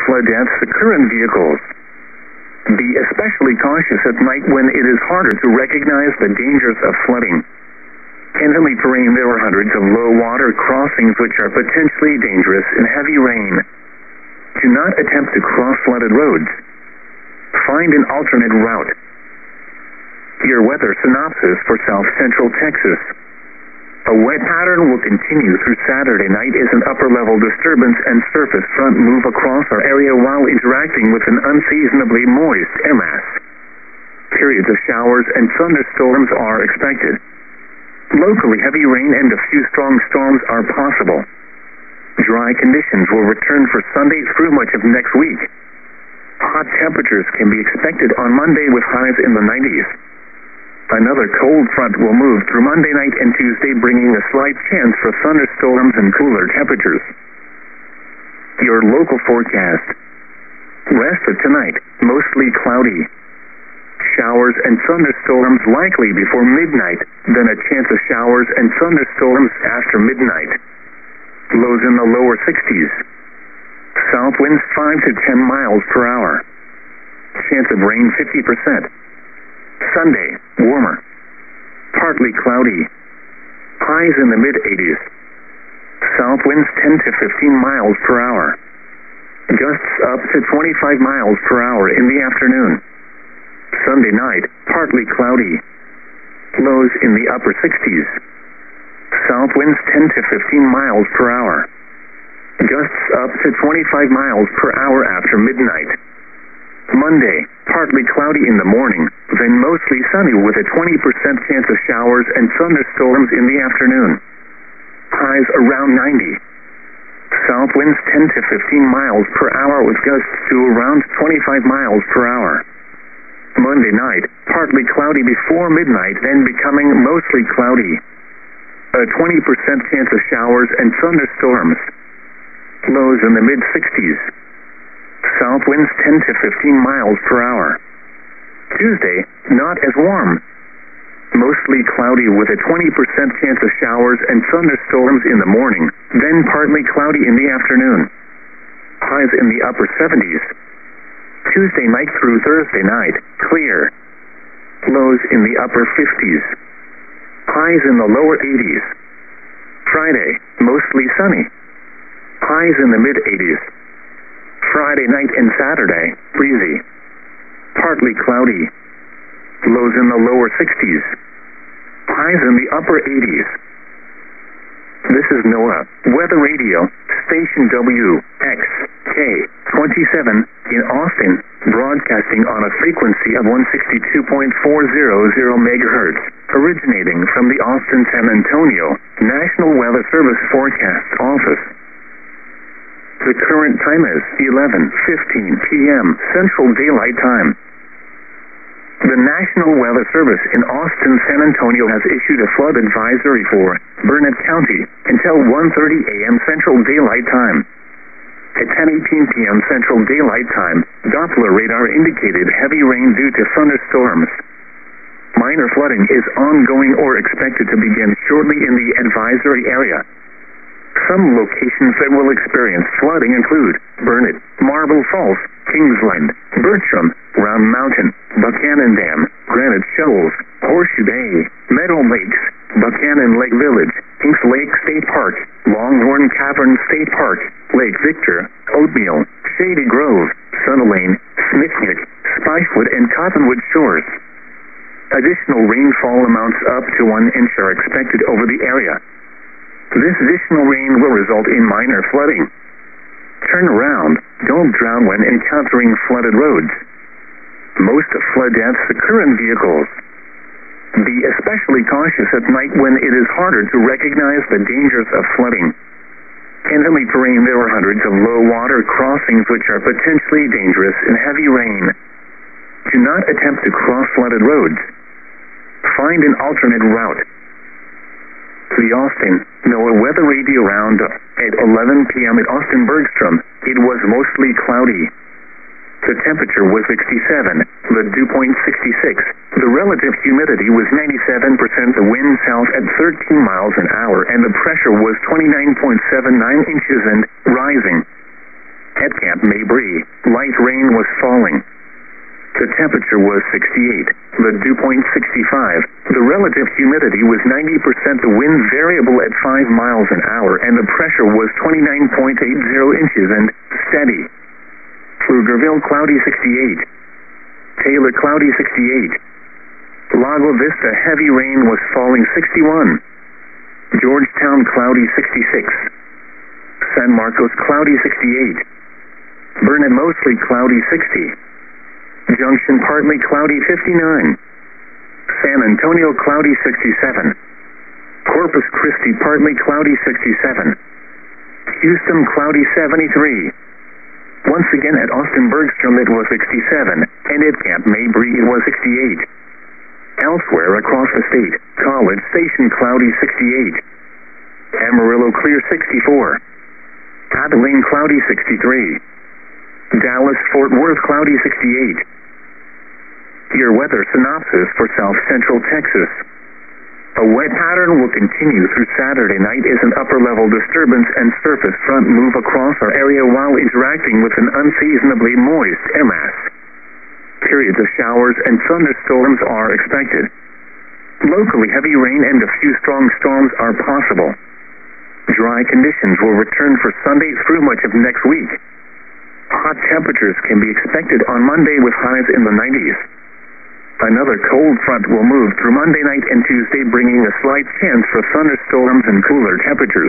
flood deaths occur in vehicles. Be especially cautious at night when it is harder to recognize the dangers of flooding. In hilly terrain, there are hundreds of low water crossings which are potentially dangerous in heavy rain. Do not attempt to cross flooded roads. Find an alternate route. Your weather synopsis for South Central Texas. A wet pattern will continue through Saturday night as an upper-level disturbance and surface front move across our area while interacting with an unseasonably moist air mass. Periods of showers and thunderstorms are expected. Locally, heavy rain and a few strong storms are possible. Dry conditions will return for Sunday through much of next week. Hot temperatures can be expected on Monday with highs in the 90s. Another cold front will move through Monday night and Tuesday, bringing a slight chance for thunderstorms and cooler temperatures. Your local forecast. Rest of tonight, mostly cloudy. Showers and thunderstorms likely before midnight, then a chance of showers and thunderstorms after midnight. Lows in the lower 60s. South winds 5 to 10 miles per hour. Chance of rain 50%. Sunday, warmer. Partly cloudy. Highs in the mid-80s. South winds 10 to 15 miles per hour. Gusts up to 25 miles per hour in the afternoon. Sunday night, partly cloudy. Lows in the upper 60s. South winds 10 to 15 miles per hour. Gusts up to 25 miles per hour after midnight. Monday, partly cloudy in the morning, then mostly sunny with a 20% chance of showers and thunderstorms in the afternoon. Highs around 90. South winds 10 to 15 miles per hour with gusts to around 25 miles per hour. Monday night, partly cloudy before midnight, then becoming mostly cloudy. A 20% chance of showers and thunderstorms. Lows in the mid-60s. South winds 10 to 15 miles per hour. Tuesday, not as warm. Mostly cloudy with a 20% chance of showers and thunderstorms in the morning, then partly cloudy in the afternoon. Highs in the upper 70s. Tuesday night through Thursday night, clear. Lows in the upper 50s. Highs in the lower 80s. Friday, mostly sunny. Highs in the mid-80s. Friday night and Saturday, breezy. Partly cloudy. Lows in the lower 60s. Highs in the upper 80s. This is NOAA Weather Radio, Station WXK-27 in Austin, broadcasting on a frequency of 162.400 megahertz, originating from the Austin-San Antonio National Weather Service Forecast Office. The current time is 11:15 p.m. Central Daylight Time. The National Weather Service in Austin, San Antonio has issued a flood advisory for Burnett County until 1:30 a.m. Central Daylight Time. At 10:18 p.m. Central Daylight Time, Doppler radar indicated heavy rain due to thunderstorms. Minor flooding is ongoing or expected to begin shortly in the advisory area. Some locations that will experience flooding include Burnett, Marble Falls, Kingsland, Bertram, Round Mountain, Buchanan Dam, Granite Shoals, Horseshoe Bay, Meadow Lakes, Buchanan Lake Village, Kings Lake State Park, Longhorn Cavern State Park, Lake Victor, Oatmeal, Shady Grove, Sunderlane, Smithwick, Spicewood, and Cottonwood Shores. Additional rainfall amounts up to 1 inch are expected over the area. This additional rain will result in minor flooding. Turn around. Don't drown when encountering flooded roads. Most flood deaths occur in vehicles. Be especially cautious at night when it is harder to recognize the dangers of flooding. In hilly terrain, there are hundreds of low water crossings which are potentially dangerous in heavy rain. Do not attempt to cross flooded roads. Find an alternate route. The Austin NOAA Weather Radio Roundup at 11 p.m. at Austin Bergstrom. It was mostly cloudy. The temperature was 67, the dew point 66. The relative humidity was 97%, the wind south at 13 miles an hour, and the pressure was 29.79 inches and rising. At Camp Mabry, light rain was falling. The temperature was 68, the dew point 65, the relative humidity was 90%, the wind variable at 5 miles an hour, and the pressure was 29.80 inches and steady. Pflugerville, cloudy 68. Taylor, cloudy 68. Lago Vista, heavy rain was falling 61. Georgetown, cloudy 66. San Marcos, cloudy 68. Burnett, mostly cloudy 60. Junction, partly cloudy 59. San Antonio, cloudy 67. Corpus Christi, partly cloudy 67. Houston, cloudy 73. Once again at Austin Bergstrom it was 67, and at Camp Mabry it was 68. Elsewhere across the state, College Station, cloudy 68. Amarillo, clear 64. Abilene, cloudy 63. Dallas, Fort Worth, cloudy 68. Your weather synopsis for South Central Texas. A wet pattern will continue through Saturday night as an upper-level disturbance and surface front move across our area while interacting with an unseasonably moist air mass. Periods of showers and thunderstorms are expected. Locally, heavy rain and a few strong storms are possible. Dry conditions will return for Sunday through much of next week. Hot temperatures can be expected on Monday with highs in the 90s. Another cold front will move through Monday night and Tuesday, bringing a slight chance for thunderstorms and cooler temperatures.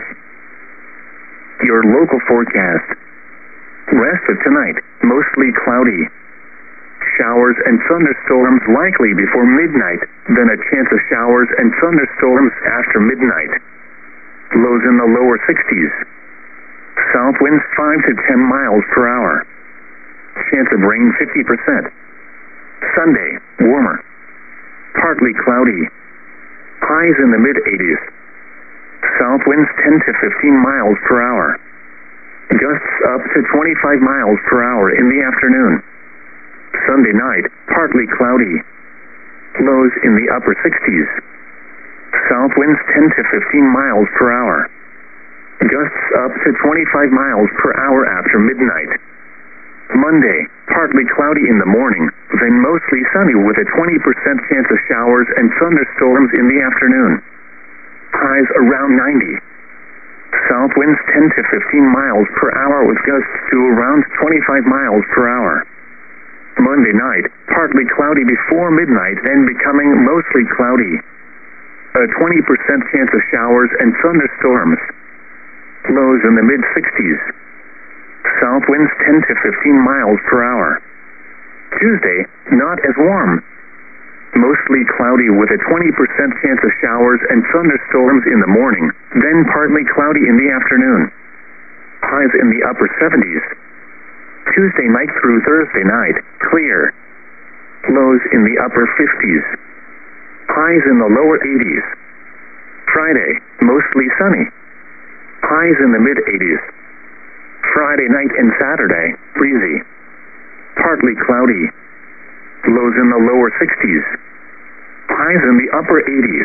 Your local forecast. Rest of tonight, mostly cloudy. Showers and thunderstorms likely before midnight, then a chance of showers and thunderstorms after midnight. Lows in the lower 60s. South winds 5 to 10 miles per hour. Chance of rain 50%. Sunday, warmer. Partly cloudy. Highs in the mid-80s. South winds 10 to 15 miles per hour. Gusts up to 25 miles per hour in the afternoon. Sunday night, partly cloudy. Lows in the upper 60s. South winds 10 to 15 miles per hour. Gusts up to 25 miles per hour after midnight. Monday, partly cloudy in the morning, then mostly sunny with a 20% chance of showers and thunderstorms in the afternoon. Highs around 90. South winds 10 to 15 miles per hour with gusts to around 25 miles per hour. Monday night, partly cloudy before midnight, then becoming mostly cloudy. A 20% chance of showers and thunderstorms. Lows in the mid-60s. South winds 10 to 15 miles per hour. Tuesday, not as warm. Mostly cloudy with a 20% chance of showers and thunderstorms in the morning, then partly cloudy in the afternoon. Highs in the upper 70s. Tuesday night through Thursday night, clear. Lows in the upper 50s. Highs in the lower 80s. Friday, mostly sunny. Highs in the mid-80s. Friday night and Saturday, breezy. Partly cloudy. Lows in the lower 60s. Highs in the upper 80s.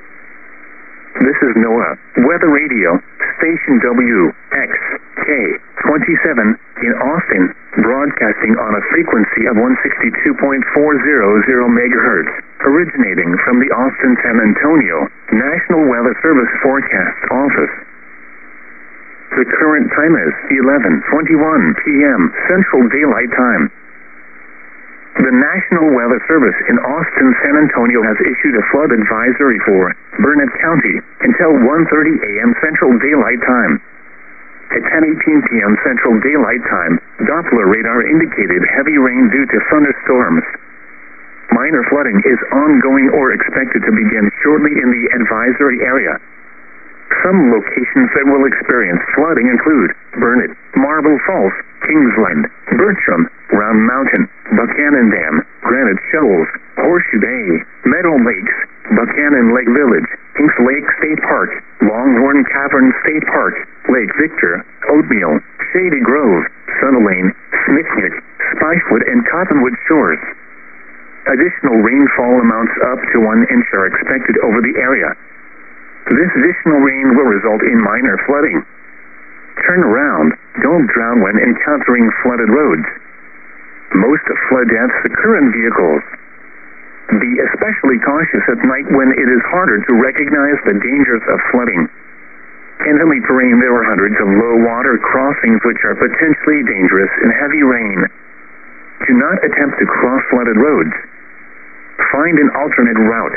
This is NOAA Weather Radio, Station WXK-27 in Austin, broadcasting on a frequency of 162.400 megahertz, originating from the Austin San Antonio National Weather Service Forecast Office. The current time is 11:21 p.m. Central Daylight Time. The National Weather Service in Austin, San Antonio has issued a flood advisory for Burnett County until 1:30 a.m. Central Daylight Time. At 10:18 p.m. Central Daylight Time, Doppler radar indicated heavy rain due to thunderstorms. Minor flooding is ongoing or expected to begin shortly in the advisory area. Some locations that will experience flooding include Burnett, Marble Falls, Kingsland, Bertram, Round Mountain, Buchanan Dam, Granite Shoals, Horseshoe Bay, Meadow Lakes, Buchanan Lake Village, Hinks Lake State Park, Longhorn Cavern State Park, Lake Victor, Oatmeal, Shady Grove, Sunny Lane, Smithwick, Spicewood, and Cottonwood Shores. Additional rainfall amounts up to 1 inch are expected over the area. This additional rain will result in minor flooding. Turn around. Don't drown when encountering flooded roads. Most flood deaths occur in vehicles. Be especially cautious at night when it is harder to recognize the dangers of flooding. In heavy terrain, there are hundreds of low water crossings which are potentially dangerous in heavy rain. Do not attempt to cross flooded roads. Find an alternate route.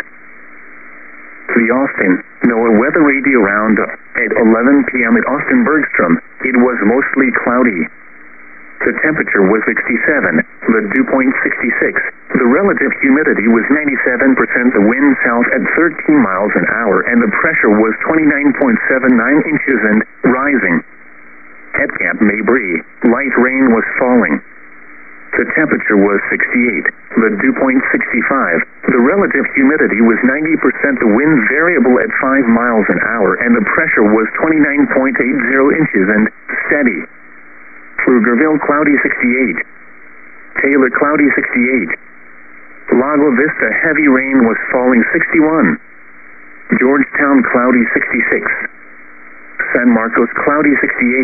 The Austin NOAA weather radio round at 11 p.m. at Austin Bergstrom. It was mostly cloudy. The temperature was 67, the dew point 66. The relative humidity was 97%, the wind south at 13 miles an hour, and the pressure was 29.79 inches and rising. At Camp Mabry, light rain was falling. The temperature was 68, the dew point 65. The relative humidity was 90%, the wind variable at 5 miles an hour, and the pressure was 29.80 inches and steady. Pflugerville, cloudy 68. Taylor, cloudy 68. Lago Vista, heavy rain was falling 61. Georgetown, cloudy 66. San Marcos, cloudy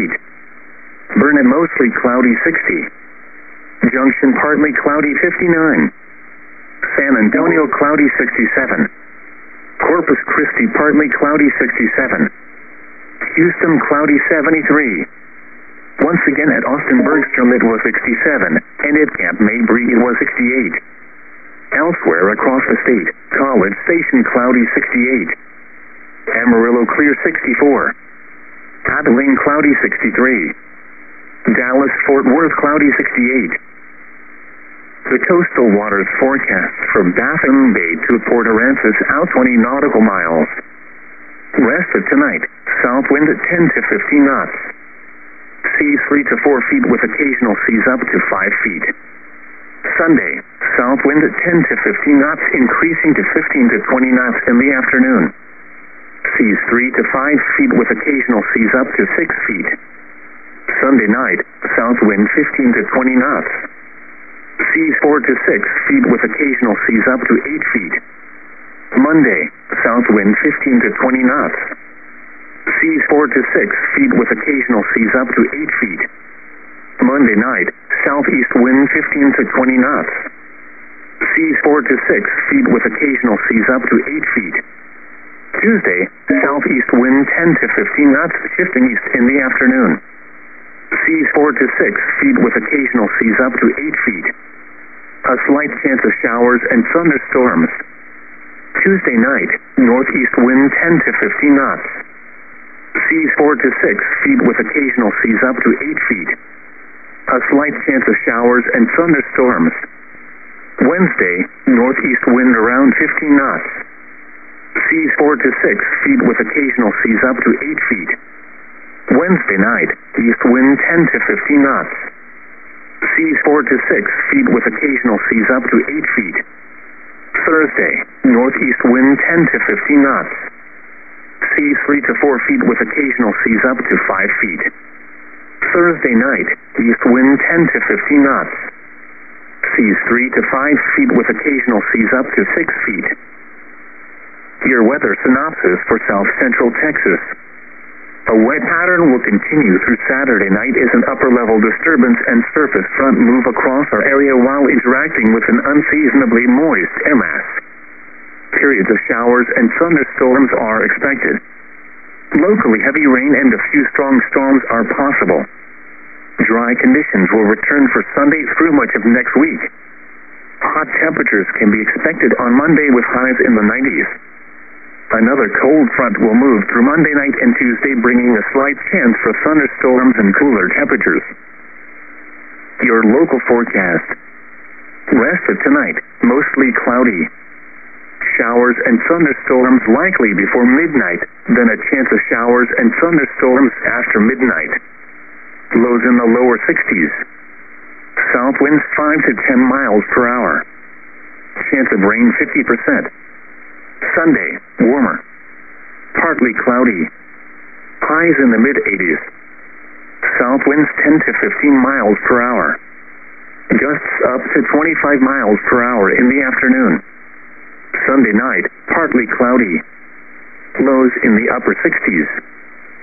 68. Burnett, mostly cloudy 60. Junction, partly cloudy 59. San Antonio, cloudy 67. Corpus Christi, partly cloudy 67. Houston, cloudy 73. Once again at Austin Bergstrom it was 67, and at Camp Mabry it was 68. Elsewhere across the state, College Station, cloudy 68. Amarillo, clear 64. Abilene, cloudy 63. Dallas, Fort Worth, cloudy 68. The coastal waters forecast from Baffin Bay to Port Aransas out 20 nautical miles. Rest of tonight, south wind at 10 to 15 knots. Seas 3 to 4 feet with occasional seas up to 5 feet. Sunday, south wind at 10 to 15 knots, increasing to 15 to 20 knots in the afternoon. Seas 3 to 5 feet with occasional seas up to 6 feet. Sunday night, south wind 15 to 20 knots. Seas 4 to 6 feet with occasional seas up to 8 feet. Monday, south wind 15 to 20 knots. Seas 4 to 6 feet with occasional seas up to 8 feet. Monday night, southeast wind 15 to 20 knots. Seas 4 to 6 feet with occasional seas up to 8 feet. Tuesday, southeast wind 10 to 15 knots, shifting east in the afternoon. Seas 4 to 6 feet with occasional seas up to 8 feet. A slight chance of showers and thunderstorms. Tuesday night, northeast wind 10 to 15 knots. Seas 4 to 6 feet with occasional seas up to 8 feet. A slight chance of showers and thunderstorms. Wednesday, northeast wind around 15 knots. Seas 4 to 6 feet with occasional seas up to 8 feet. Wednesday night, east wind 10 to 15 knots. Seas 4 to 6 feet with occasional seas up to 8 feet. Thursday, northeast wind 10 to 15 knots. Seas 3 to 4 feet with occasional seas up to 5 feet. Thursday night, east wind 10 to 15 knots. Seas 3 to 5 feet with occasional seas up to 6 feet. Your weather synopsis for South Central Texas. A wet pattern will continue through Saturday night as an upper-level disturbance and surface front move across our area while interacting with an unseasonably moist air mass. Periods of showers and thunderstorms are expected. Locally, heavy rain and a few strong storms are possible. Dry conditions will return for Sunday through much of next week. Hot temperatures can be expected on Monday with highs in the 90s. Another cold front will move through Monday night and Tuesday, bringing a slight chance for thunderstorms and cooler temperatures. Your local forecast. Rest of tonight, mostly cloudy. Showers and thunderstorms likely before midnight, then a chance of showers and thunderstorms after midnight. Lows in the lower 60s. South winds 5 to 10 miles per hour. Chance of rain 50%. Sunday, warmer. Partly cloudy. Highs in the mid-80s. South winds 10 to 15 miles per hour. Gusts up to 25 miles per hour in the afternoon. Sunday night, partly cloudy. Lows in the upper 60s.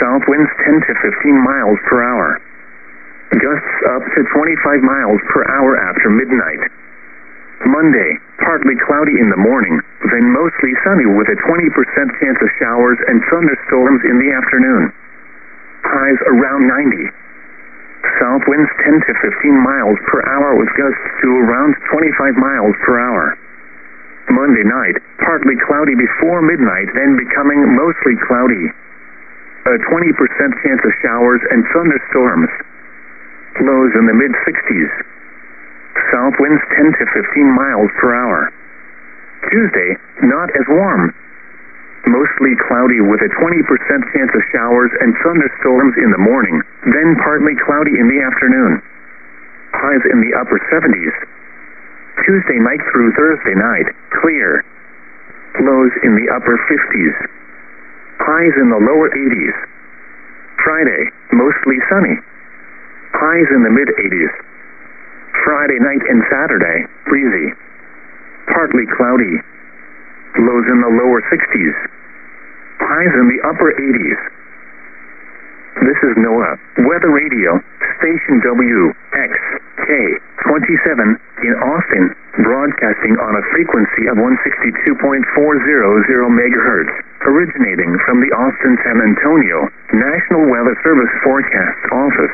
South winds 10 to 15 miles per hour. Gusts up to 25 miles per hour after midnight. Monday, partly cloudy in the morning, then mostly sunny with a 20% chance of showers and thunderstorms in the afternoon. Highs around 90. South winds 10 to 15 miles per hour with gusts to around 25 miles per hour. Monday night, partly cloudy before midnight, then becoming mostly cloudy. A 20% chance of showers and thunderstorms. Lows in the mid-60s. South winds 10 to 15 miles per hour. Tuesday, not as warm. Mostly cloudy with a 20% chance of showers and thunderstorms in the morning, then partly cloudy in the afternoon. Highs in the upper 70s. Tuesday night through Thursday night, clear. Lows in the upper 50s. Highs in the lower 80s. Friday, mostly sunny. Highs in the mid-80s. Friday night and Saturday, breezy. Partly cloudy. Lows in the lower 60s. Highs in the upper 80s. This is NOAA Weather Radio, Station WXK-27 in Austin, broadcasting on a frequency of 162.400 megahertz, originating from the Austin-San Antonio National Weather Service Forecast Office.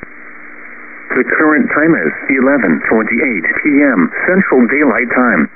The current time is 11:28 p.m. Central Daylight Time.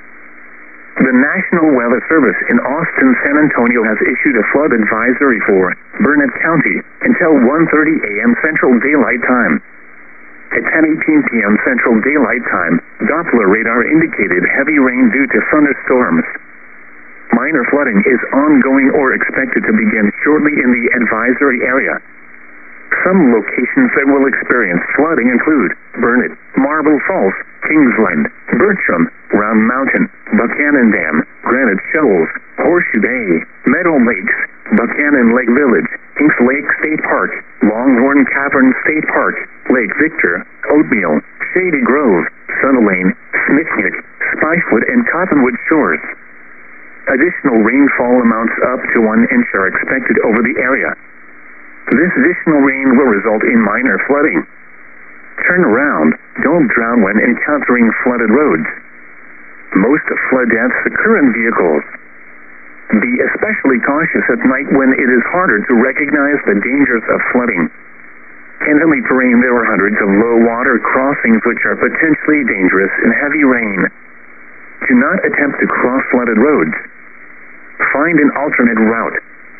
The National Weather Service in Austin, San Antonio has issued a flood advisory for Burnett County until 1:30 a.m. Central Daylight Time. At 10:18 p.m. Central Daylight Time, Doppler radar indicated heavy rain due to thunderstorms. Minor flooding is ongoing or expected to begin shortly in the advisory area. Some locations that will experience flooding include Burnett, Marble Falls, Kingsland, Bertram, Round Mountain, Buchanan Dam, Granite Shoals, Horseshoe Bay, Meadow Lakes, Buchanan Lake Village, Hinks Lake State Park, Longhorn Cavern State Park, Lake Victor, Oatmeal, Shady Grove, Sunny Lane, Smithwick, Spicewood, and Cottonwood Shores. Additional rainfall amounts up to 1 inch are expected over the area. This additional rain will result in minor flooding. Turn around, don't drown when encountering flooded roads. Most flood deaths occur in vehicles. Be especially cautious at night when it is harder to recognize the dangers of flooding. In heavy terrain, there are hundreds of low water crossings which are potentially dangerous in heavy rain. Do not attempt to cross flooded roads. Find an alternate route.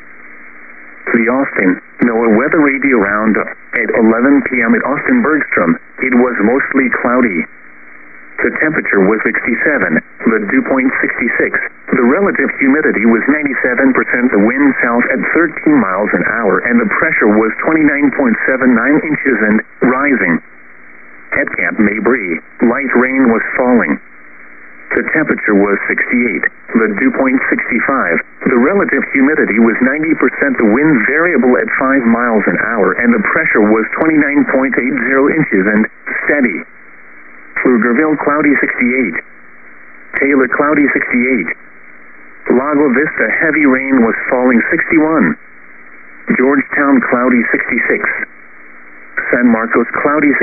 The Austin NOAA Weather Radio Round at 11 p.m. at Austin Bergstrom. It was mostly cloudy. The temperature was 67, the dew point 66. The relative humidity was 97%, the wind south at 13 miles an hour, and the pressure was 29.79 inches and rising. At Camp Mabry, light rain was falling. The temperature was 68, the dew point 65. The relative humidity was 90%, the wind variable at 5 miles an hour, and the pressure was 29.80 inches and steady. Pflugerville, cloudy 68. Taylor, cloudy 68. Lago Vista, heavy rain was falling 61. Georgetown, cloudy 66. San Marcos, cloudy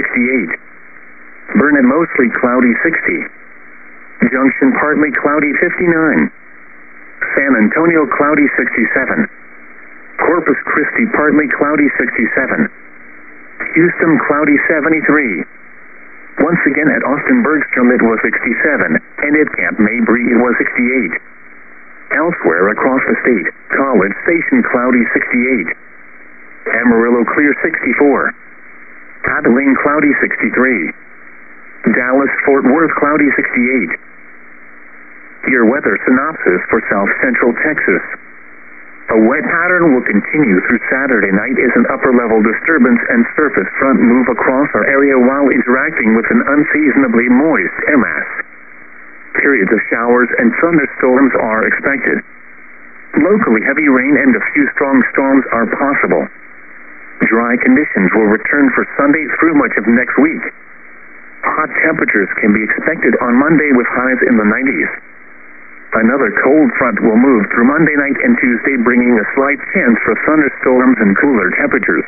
68. Burnett, mostly cloudy 60. Junction, partly cloudy 59. San Antonio, cloudy 67. Corpus Christi, partly cloudy 67. Houston, cloudy 73. Once again at Austin Bergstrom it was 67, and at Camp Mabry it was 68. Elsewhere across the state, College Station, cloudy 68. Amarillo, clear 64. Abilene, cloudy 63. Dallas, Fort Worth, cloudy 68. Your weather synopsis for South Central Texas. A wet pattern will continue through Saturday night as an upper-level disturbance and surface front move across our area while interacting with an unseasonably moist air mass. Periods of showers and thunderstorms are expected. Locally, heavy rain and a few strong storms are possible. Dry conditions will return for Sunday through much of next week. Hot temperatures can be expected on Monday with highs in the 90s. Another cold front will move through Monday night and Tuesday, bringing a slight chance for thunderstorms and cooler temperatures.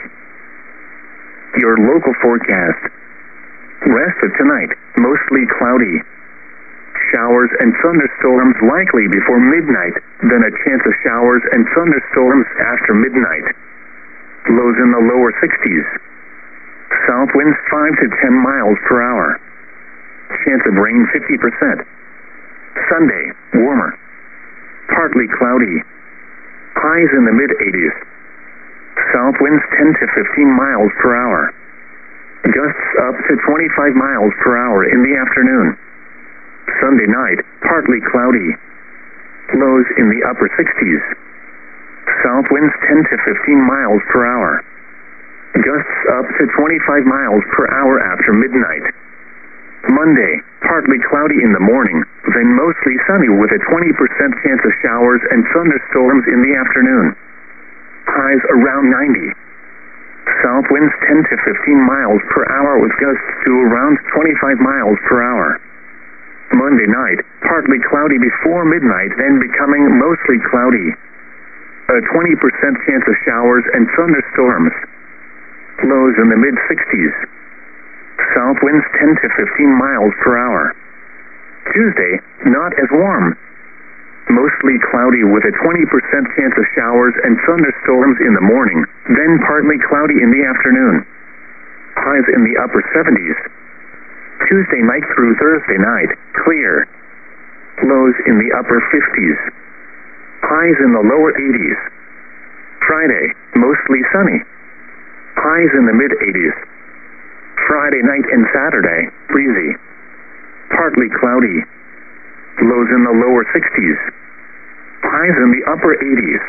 Your local forecast. Rest of tonight, mostly cloudy. Showers and thunderstorms likely before midnight, then a chance of showers and thunderstorms after midnight. Lows in the lower 60s. South winds 5 to 10 miles per hour. Chance of rain 50%. Sunday, warmer. Partly cloudy. Highs in the mid-80s. South winds 10 to 15 miles per hour. Gusts up to 25 miles per hour in the afternoon. Sunday night, partly cloudy. Lows in the upper 60s. South winds 10 to 15 miles per hour. Gusts up to 25 miles per hour after midnight. Monday, partly cloudy in the morning, then mostly sunny with a 20% chance of showers and thunderstorms in the afternoon. Highs around 90. South winds 10 to 15 miles per hour with gusts to around 25 miles per hour. Monday night, partly cloudy before midnight, then becoming mostly cloudy. A 20% chance of showers and thunderstorms. Lows in the mid-60s. South winds 10 to 15 miles per hour. Tuesday, not as warm. Mostly cloudy with a 20% chance of showers and thunderstorms in the morning, then partly cloudy in the afternoon. Highs in the upper 70s. Tuesday night through Thursday night, clear. Lows in the upper 50s. Highs in the lower 80s. Friday, mostly sunny. Highs in the mid-80s. Friday night and Saturday, breezy. Partly cloudy. Lows in the lower 60s. Highs in the upper 80s.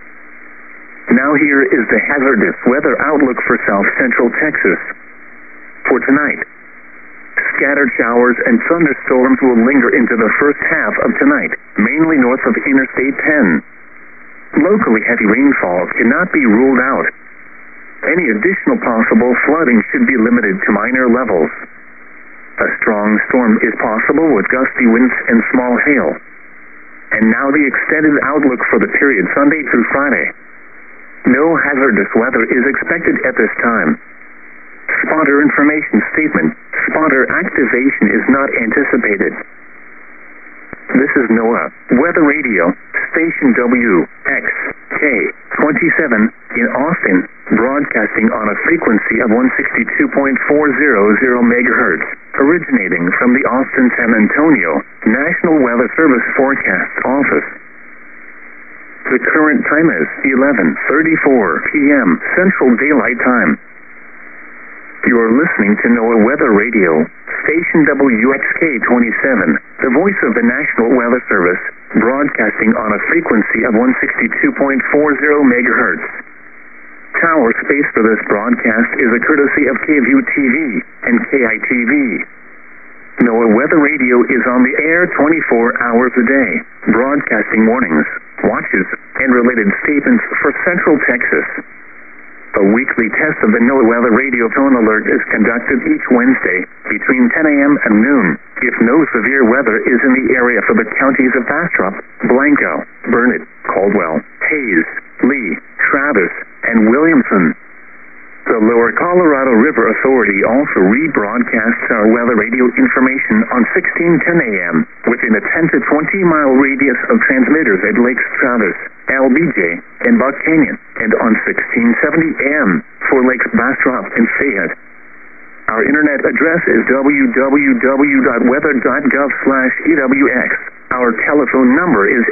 Now here is the hazardous weather outlook for South Central Texas. For tonight, scattered showers and thunderstorms will linger into the first half of tonight, mainly north of Interstate 10. Locally heavy rainfall cannot be ruled out. Any additional possible flooding should be limited to minor levels. A strong storm is possible with gusty winds and small hail. And now the extended outlook for the period Sunday through Friday. No hazardous weather is expected at this time. Spotter information statement. Spotter activation is not anticipated. This is NOAA Weather Radio, Station WXK-27 in Austin, broadcasting on a frequency of 162.400 MHz, originating from the Austin San Antonio National Weather Service Forecast Office. The current time is 11:34 p.m. Central Daylight Time. You are listening to NOAA Weather Radio, Station WXK-27, the voice of the National Weather Service, broadcasting on a frequency of 162.40 MHz. Tower space for this broadcast is a courtesy of KVUE-TV and KITV. NOAA Weather Radio is on the air 24 hours a day, broadcasting warnings, watches, and related statements for Central Texas. A weekly test of the NOAA Weather Radio tone alert is conducted each Wednesday between 10 a.m. and noon if no severe weather is in the area for the counties of Bastrop, Blanco, Burnett, Caldwell, Hayes, Lee, Travis, and Williamson. The Lower Colorado River Authority also rebroadcasts our weather radio information on 1610 AM within a 10 to 20 mile radius of transmitters at Lakes Travis, LBJ, and Buck Canyon, and on 1670 AM for Lakes Bastrop and Fayette. Our internet address is www.weather.gov/EWX. Our telephone number is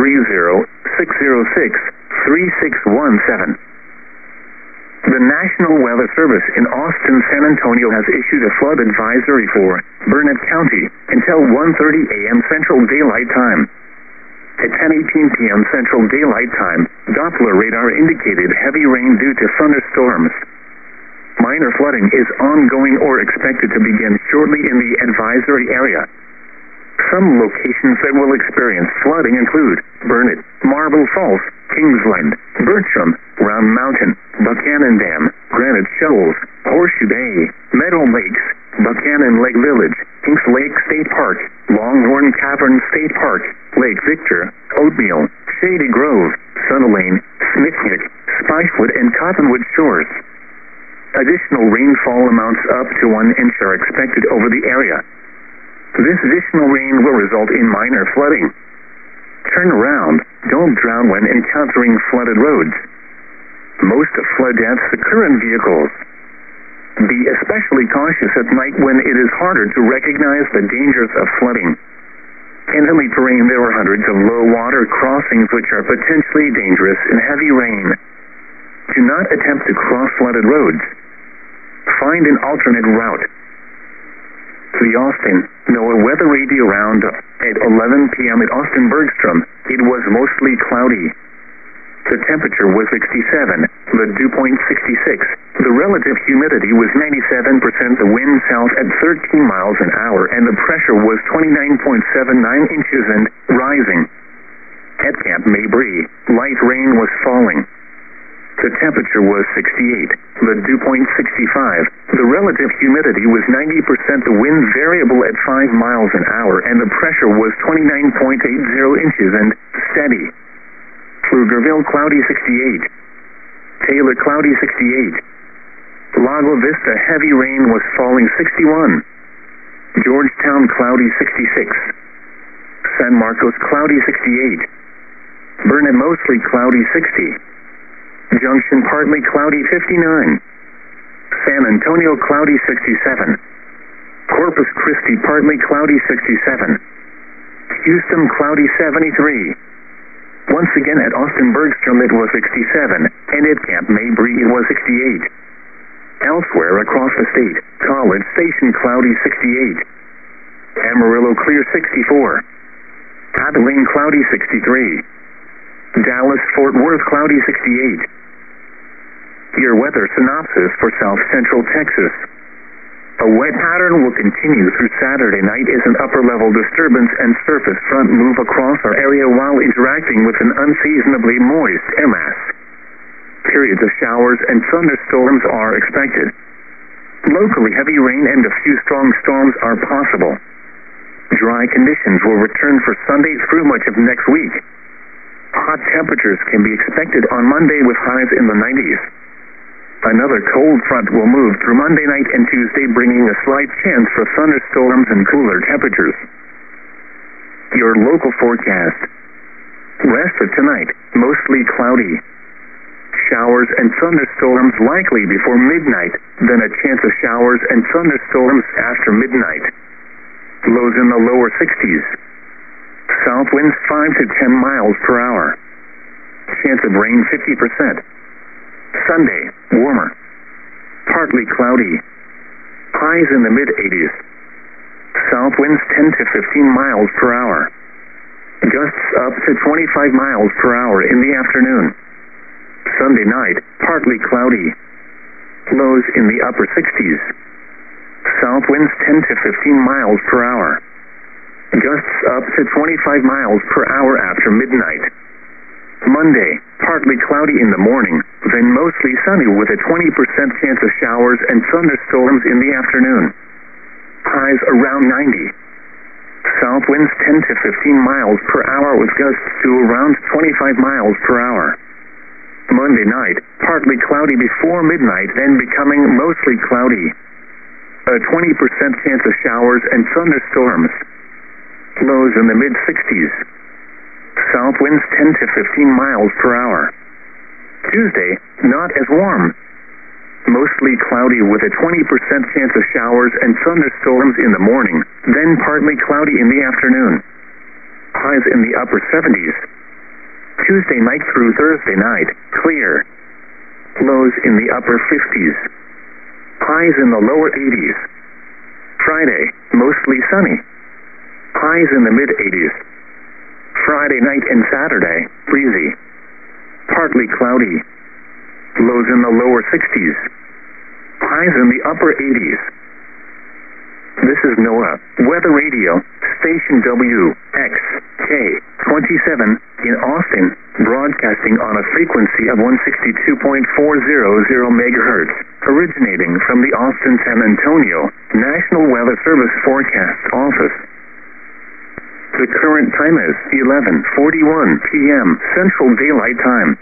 830-606-3617. The National Weather Service in Austin, San Antonio has issued a flood advisory for Burnett County until 1:30 a.m. Central Daylight Time. At 10:18 p.m. Central Daylight Time, Doppler radar indicated heavy rain due to thunderstorms. Minor flooding is ongoing or expected to begin shortly in the advisory area. Some locations that will experience flooding include Burnett, Marble Falls, Kingsland, Bertram, Round Mountain, Buchanan Dam, Granite Shoals, Horseshoe Bay, Meadow Lakes, Buchanan Lake Village, Hinks Lake State Park, Longhorn Cavern State Park, Lake Victor, Oatmeal, Shady Grove, Sunny Lane, Smithick, Spicewood, and Cottonwood Shores. Additional rainfall amounts up to 1 inch are expected over the area. This additional rain will result in minor flooding. Turn around. Don't drown when encountering flooded roads. Most flood deaths occur in vehicles. Be especially cautious at night when it is harder to recognize the dangers of flooding. In the late rain, there were hundreds of low water crossings which are potentially dangerous in heavy rain. Do not attempt to cross flooded roads. Find an alternate route. The Austin NOAA weather radio round at 11 p.m. at Austin Bergstrom. It was mostly cloudy. The temperature was 67, the dew point 66. The relative humidity was 97%, the wind south at 13 miles an hour, and the pressure was 29.79 inches and rising. At Camp Mabry, light rain was falling. The temperature was 68, the dew point 65. The relative humidity was 90%, the wind variable at 5 miles an hour, and the pressure was 29.80 inches and steady. Pflugerville, cloudy 68. Taylor, cloudy 68. Lago Vista, heavy rain was falling 61. Georgetown, cloudy 66. San Marcos, cloudy 68. Burnett, mostly cloudy 60. Junction, partly cloudy 59. San Antonio, cloudy 67. Corpus Christi, partly cloudy 67. Houston, cloudy 73. Once again at Austin Bergstrom it was 67, and at Camp Mabry it was 68. Elsewhere across the state, College Station, cloudy 68. Amarillo, clear 64. Abilene, cloudy 63. Dallas, Fort Worth, cloudy 68. Your weather synopsis for South Central Texas. A wet pattern will continue through Saturday night as an upper-level disturbance and surface front move across our area while interacting with an unseasonably moist air mass. Periods of showers and thunderstorms are expected. Locally, heavy rain and a few strong storms are possible. Dry conditions will return for Sunday through much of next week. Hot temperatures can be expected on Monday with highs in the 90s. Another cold front will move through Monday night and Tuesday, bringing a slight chance for thunderstorms and cooler temperatures. Your local forecast. Rest of tonight, mostly cloudy. Showers and thunderstorms likely before midnight, then a chance of showers and thunderstorms after midnight. Lows in the lower 60s. South winds 5 to 10 miles per hour. Chance of rain 50%. Sunday, warmer. Partly cloudy. Highs in the mid-80s. South winds 10 to 15 miles per hour. Gusts up to 25 miles per hour in the afternoon. Sunday night, partly cloudy. Lows in the upper 60s. South winds 10 to 15 miles per hour. Gusts up to 25 miles per hour after midnight. Monday, partly cloudy in the morning, then mostly sunny with a 20% chance of showers and thunderstorms in the afternoon. Highs around 90. South winds 10 to 15 miles per hour with gusts to around 25 miles per hour. Monday night, partly cloudy before midnight, then becoming mostly cloudy. A 20% chance of showers and thunderstorms. Lows in the mid-60s. South winds 10 to 15 miles per hour. Tuesday, not as warm. Mostly cloudy with a 20% chance of showers and thunderstorms in the morning, then partly cloudy in the afternoon. Highs in the upper 70s. Tuesday night through Thursday night, clear. Lows in the upper 50s. Highs in the lower 80s. Friday, mostly sunny. Highs in the mid-80s. Friday night and Saturday, breezy. Partly cloudy. Lows in the lower 60s. Highs in the upper 80s. This is NOAA Weather Radio, Station WXK-27 in Austin, broadcasting on a frequency of 162.400 megahertz, originating from the Austin-San Antonio National Weather Service Forecast Office. The current time is 11:41 p.m. Central Daylight Time.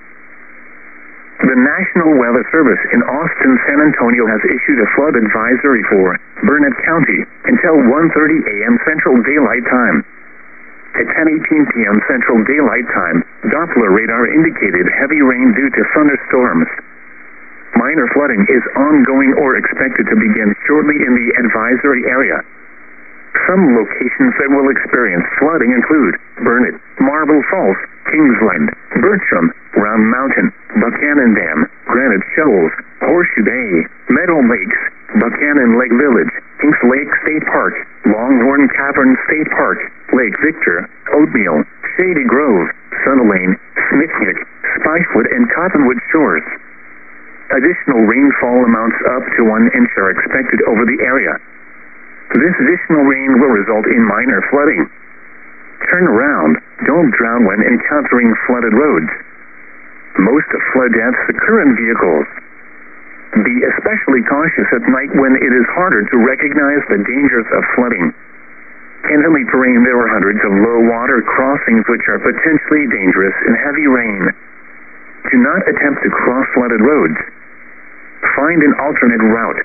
The National Weather Service in Austin, San Antonio has issued a flood advisory for Burnett County until 1:30 a.m. Central Daylight Time. At 10:18 p.m. Central Daylight Time, Doppler radar indicated heavy rain due to thunderstorms. Minor flooding is ongoing or expected to begin shortly in the advisory area. Some locations that will experience flooding include Burnett, Marble Falls, Kingsland, Bertram, Round Mountain, Buchanan Dam, Granite Shoals, Horseshoe Bay, Meadow Lakes, Buchanan Lake Village, Hinks Lake State Park, Longhorn Cavern State Park, Lake Victor, Oatmeal, Shady Grove, Sunny Lane, Smithwick, Spicewood, and Cottonwood Shores. Additional rainfall amounts up to 1 inch are expected over the area. This additional rain will result in minor flooding. Turn around. Don't drown when encountering flooded roads. Most flood deaths occur in vehicles. Be especially cautious at night when it is harder to recognize the dangers of flooding. In the terrain, there are hundreds of low water crossings which are potentially dangerous in heavy rain. Do not attempt to cross flooded roads. Find an alternate route.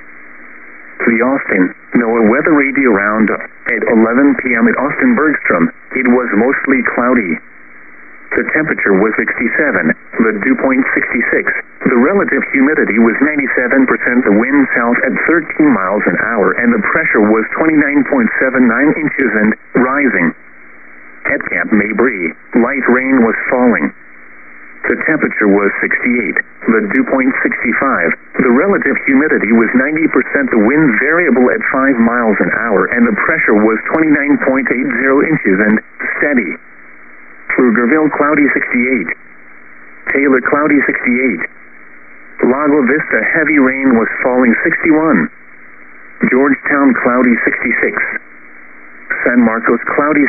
The Austin NOAA Weather Radio round at 11 p.m. at Austin Bergstrom. It was mostly cloudy. The temperature was 67, the dew point 66. The relative humidity was 97%, the wind south at 13 miles an hour, and the pressure was 29.79 inches and rising. At Camp Mabry, light rain was falling. The temperature was 68, the dew point 65. The relative humidity was 90%, the wind variable at 5 miles an hour, and the pressure was 29.80 inches and steady. Pflugerville, cloudy 68. Taylor, cloudy 68. Lago Vista, heavy rain was falling 61. Georgetown, cloudy 66. San Marcos, cloudy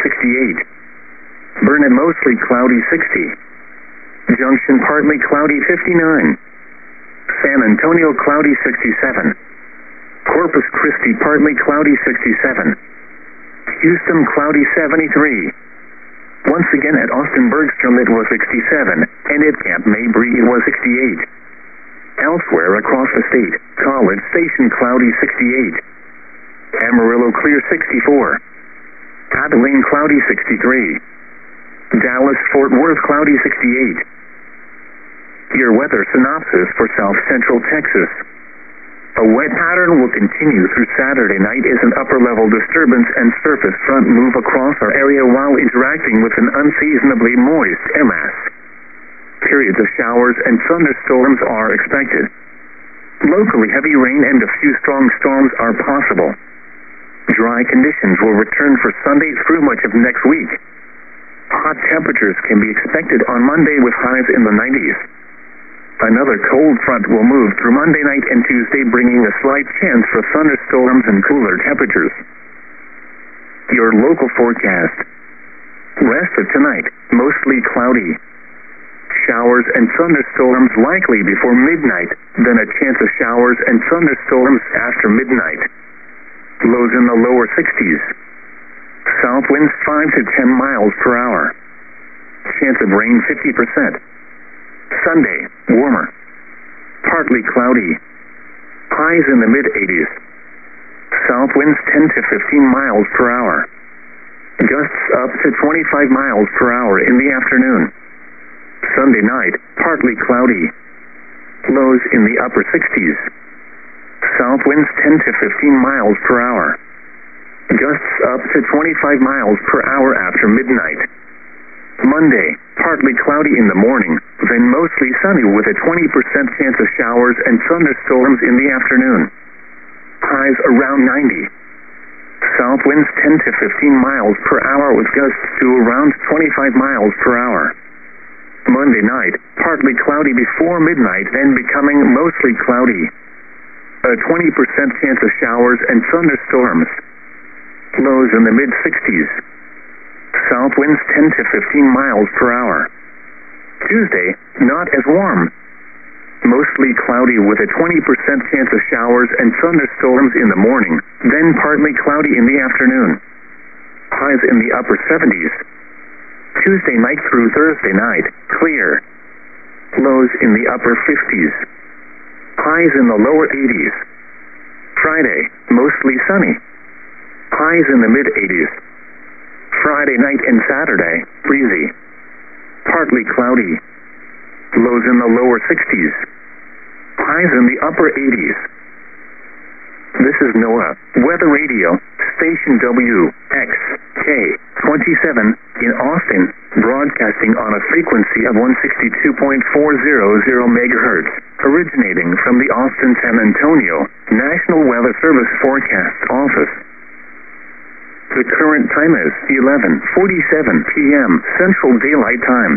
68. Burnett, mostly cloudy 60. Junction, partly cloudy 59. San Antonio, cloudy 67. Corpus Christi, partly cloudy 67. Houston, cloudy 73. Once again at Austin Bergstrom it was 67, and at Camp Mabry it was 68. Elsewhere across the state, College Station, cloudy 68. Amarillo, clear 64. Abilene, cloudy 63. Dallas, Fort Worth, cloudy 68. Your weather synopsis for South Central Texas. A wet pattern will continue through Saturday night as an upper-level disturbance and surface front move across our area while interacting with an unseasonably moist air mass. Periods of showers and thunderstorms are expected. Locally, heavy rain and a few strong storms are possible. Dry conditions will return for Sunday through much of next week. Hot temperatures can be expected on Monday with highs in the 90s. Another cold front will move through Monday night and Tuesday, bringing a slight chance for thunderstorms and cooler temperatures. Your local forecast. Rest of tonight, mostly cloudy. Showers and thunderstorms likely before midnight, then a chance of showers and thunderstorms after midnight. Lows in the lower 60s. South winds 5 to 10 miles per hour. Chance of rain 50%. Sunday, warmer. Partly cloudy. Highs in the mid-80s. South winds 10 to 15 miles per hour. Gusts up to 25 miles per hour in the afternoon. Sunday night, partly cloudy. Lows in the upper 60s. South winds 10 to 15 miles per hour. Gusts up to 25 miles per hour after midnight. Monday, partly cloudy in the morning, then mostly sunny with a 20% chance of showers and thunderstorms in the afternoon. Highs around 90. South winds 10 to 15 miles per hour with gusts to around 25 miles per hour. Monday night, partly cloudy before midnight, then becoming mostly cloudy. A 20% chance of showers and thunderstorms. Lows in the mid-60s. South winds 10 to 15 miles per hour. Tuesday, not as warm. Mostly cloudy with a 20% chance of showers and thunderstorms in the morning, then partly cloudy in the afternoon. Highs in the upper 70s. Tuesday night through Thursday night, clear. Lows in the upper 50s. Highs in the lower 80s. Friday, mostly sunny. Highs in the mid-80s. Friday night and Saturday, breezy. Partly cloudy. Lows in the lower 60s. Highs in the upper 80s. This is NOAA Weather Radio, Station WXK-27 in Austin, broadcasting on a frequency of 162.400 megahertz, originating from the Austin-San Antonio National Weather Service Forecast Office. The current time is 11:47 p.m. Central Daylight Time.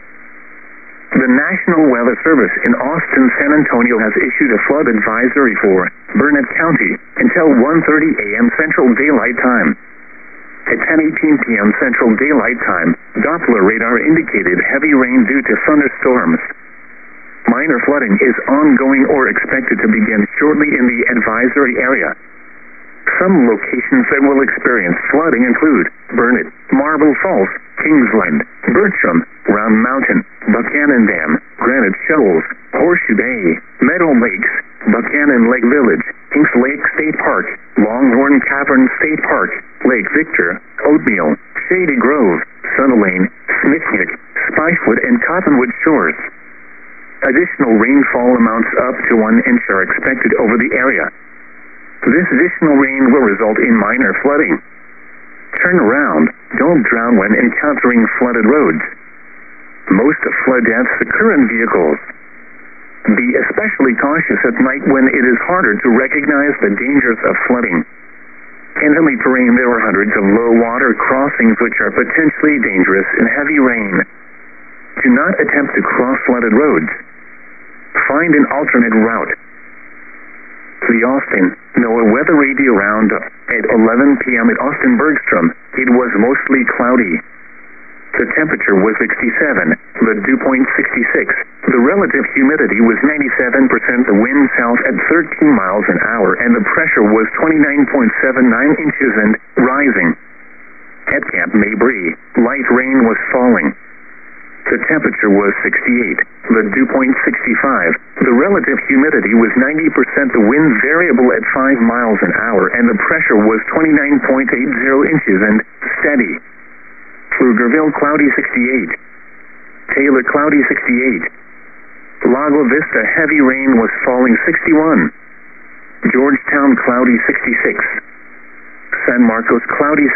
The National Weather Service in Austin, San Antonio has issued a flood advisory for Burnett County until 1:30 a.m. Central Daylight Time. At 10:18 p.m. Central Daylight Time, Doppler radar indicated heavy rain due to thunderstorms. Minor flooding is ongoing or expected to begin shortly in the advisory area. Some locations that will experience flooding include Burnett, Marble Falls, Kingsland, Bertram, Round Mountain, Buchanan Dam, Granite Shoals, Horseshoe Bay, Meadow Lakes, Buchanan Lake Village, Hinks Lake State Park, Longhorn Cavern State Park, Lake Victor, Oatmeal, Shady Grove, Sunny Lane, Smithwick, Spicewood, and Cottonwood Shores. Additional rainfall amounts up to 1 inch are expected over the area. This additional rain will result in minor flooding. Turn around. Don't drown when encountering flooded roads. Most flood deaths occur in vehicles. Be especially cautious at night when it is harder to recognize the dangers of flooding. In heavy terrain, there are hundreds of low water crossings which are potentially dangerous in heavy rain. Do not attempt to cross flooded roads. Find an alternate route. The Austin NOAA Weather Radio round at 11 p.m. at Austin Bergstrom. It was mostly cloudy. The temperature was 67, the dew point 66. The relative humidity was 97%, the wind south at 13 miles an hour, and the pressure was 29.79 inches and rising. At Camp Mabry, light rain was falling. The temperature was 68, the dew point 65. The relative humidity was 90%, the wind variable at 5 miles an hour, and the pressure was 29.80 inches and steady. Pflugerville, cloudy 68. Taylor, cloudy 68. Lago Vista, heavy rain was falling 61. Georgetown, cloudy 66. San Marcos, cloudy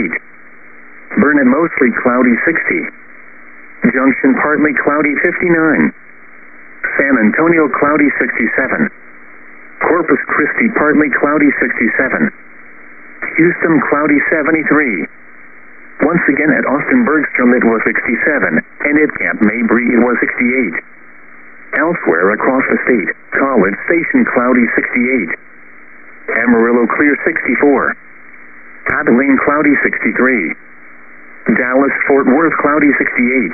68. Burnett, mostly cloudy 60. Junction, partly cloudy 59. San Antonio, cloudy 67. Corpus Christi, partly cloudy 67. Houston, cloudy 73. Once again at Austin Bergstrom it was 67, and at Camp Mabry it was 68. Elsewhere across the state, College Station, cloudy 68. Amarillo, clear 64. Abilene, cloudy 63. Dallas, Fort Worth, cloudy 68.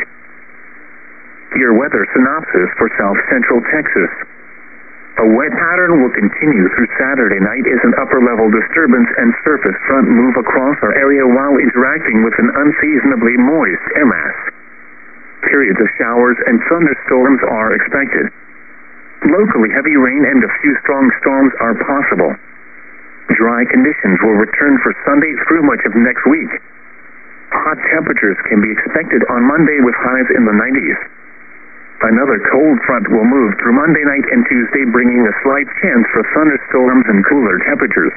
Your weather synopsis for South Central Texas. A wet pattern will continue through Saturday night as an upper-level disturbance and surface front move across our area while interacting with an unseasonably moist air mass. Periods of showers and thunderstorms are expected. Locally, heavy rain and a few strong storms are possible. Dry conditions will return for Sunday through much of next week. Hot temperatures can be expected on Monday with highs in the 90s. Another cold front will move through Monday night and Tuesday, bringing a slight chance for thunderstorms and cooler temperatures.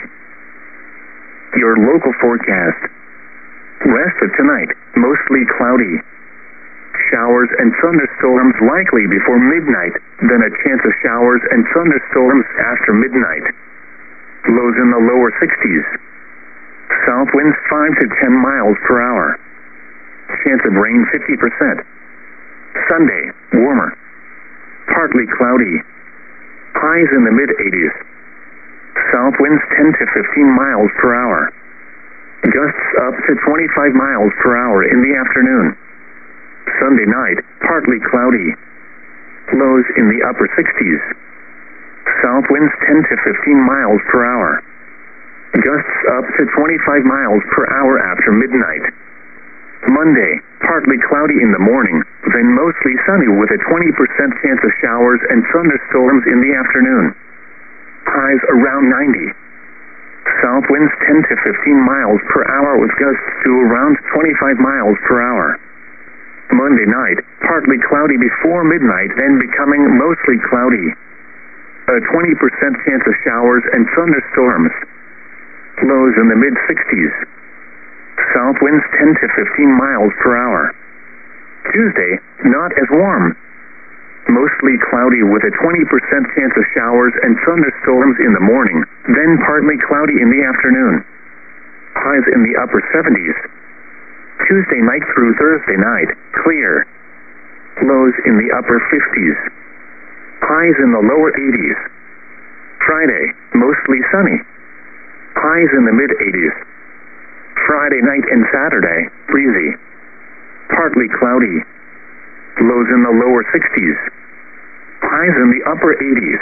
Your local forecast. Rest of tonight, mostly cloudy. Showers and thunderstorms likely before midnight, then a chance of showers and thunderstorms after midnight. Lows in the lower 60s. South winds 5 to 10 miles per hour. Chance of rain 50%. Sunday, warmer. Partly cloudy. Highs in the mid-80s. South winds 10 to 15 miles per hour. Gusts up to 25 miles per hour in the afternoon. Sunday night, partly cloudy. Lows in the upper 60s. South winds 10 to 15 miles per hour. Gusts up to 25 miles per hour after midnight. Monday, partly cloudy in the morning, then mostly sunny with a 20% chance of showers and thunderstorms in the afternoon. Highs around 90. South winds 10 to 15 miles per hour with gusts to around 25 miles per hour. Monday night, partly cloudy before midnight, then becoming mostly cloudy. A 20% chance of showers and thunderstorms. Lows in the mid-60s. South winds 10 to 15 miles per hour. Tuesday, not as warm. Mostly cloudy with a 20% chance of showers and thunderstorms in the morning, then partly cloudy in the afternoon. Highs in the upper 70s. Tuesday night through Thursday night, clear. Lows in the upper 50s. Highs in the lower 80s. Friday, mostly sunny. Highs in the mid-80s. Friday night and Saturday, breezy. Partly cloudy. Lows in the lower 60s. Highs in the upper 80s.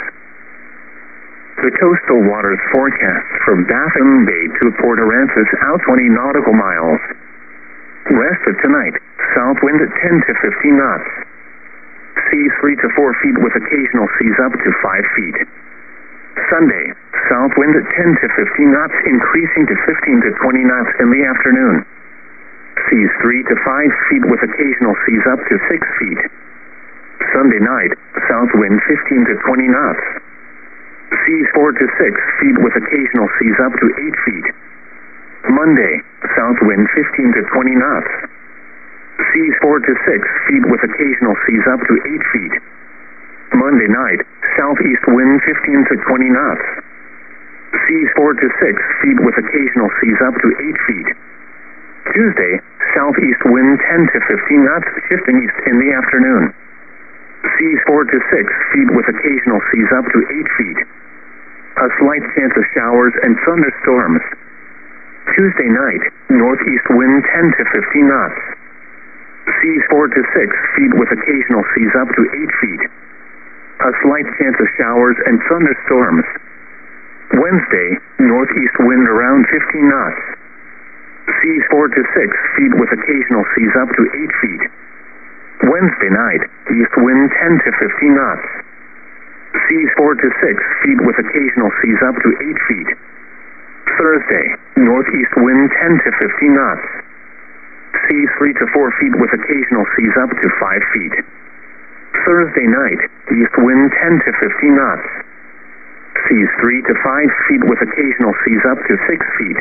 The coastal waters forecast from Baffin Bay to Port Aransas out 20 nautical miles. Rest of tonight, south wind at 10 to 15 knots. Seas 3 to 4 feet with occasional seas up to 5 feet. Sunday, south wind at 10 to 15 knots increasing to 15 to 20 knots in the afternoon. Seas 3 to 5 feet with occasional seas up to 6 feet. Sunday night, south wind 15 to 20 knots. Seas 4 to 6 feet with occasional seas up to 8 feet. Monday, south wind 15 to 20 knots. Seas 4 to 6 feet with occasional seas up to 8 feet. Monday night, southeast wind 15 to 20 knots. Seas 4 to 6 feet with occasional seas up to 8 feet. Tuesday, southeast wind 10 to 15 knots, shifting east in the afternoon. Seas 4 to 6 feet with occasional seas up to 8 feet. A slight chance of showers and thunderstorms. Tuesday night, northeast wind 10 to 15 knots. Seas 4 to 6 feet with occasional seas up to 8 feet. A slight chance of showers and thunderstorms. Wednesday, northeast wind around 15 knots. Seas 4 to 6 feet with occasional seas up to 8 feet. Wednesday night, east wind 10 to 15 knots. Seas 4 to 6 feet with occasional seas up to 8 feet. Thursday, northeast wind 10 to 15 knots. Seas 3 to 4 feet with occasional seas up to 5 feet. Thursday night, east wind 10 to 15 knots. Seas 3 to 5 feet with occasional seas up to 6 feet.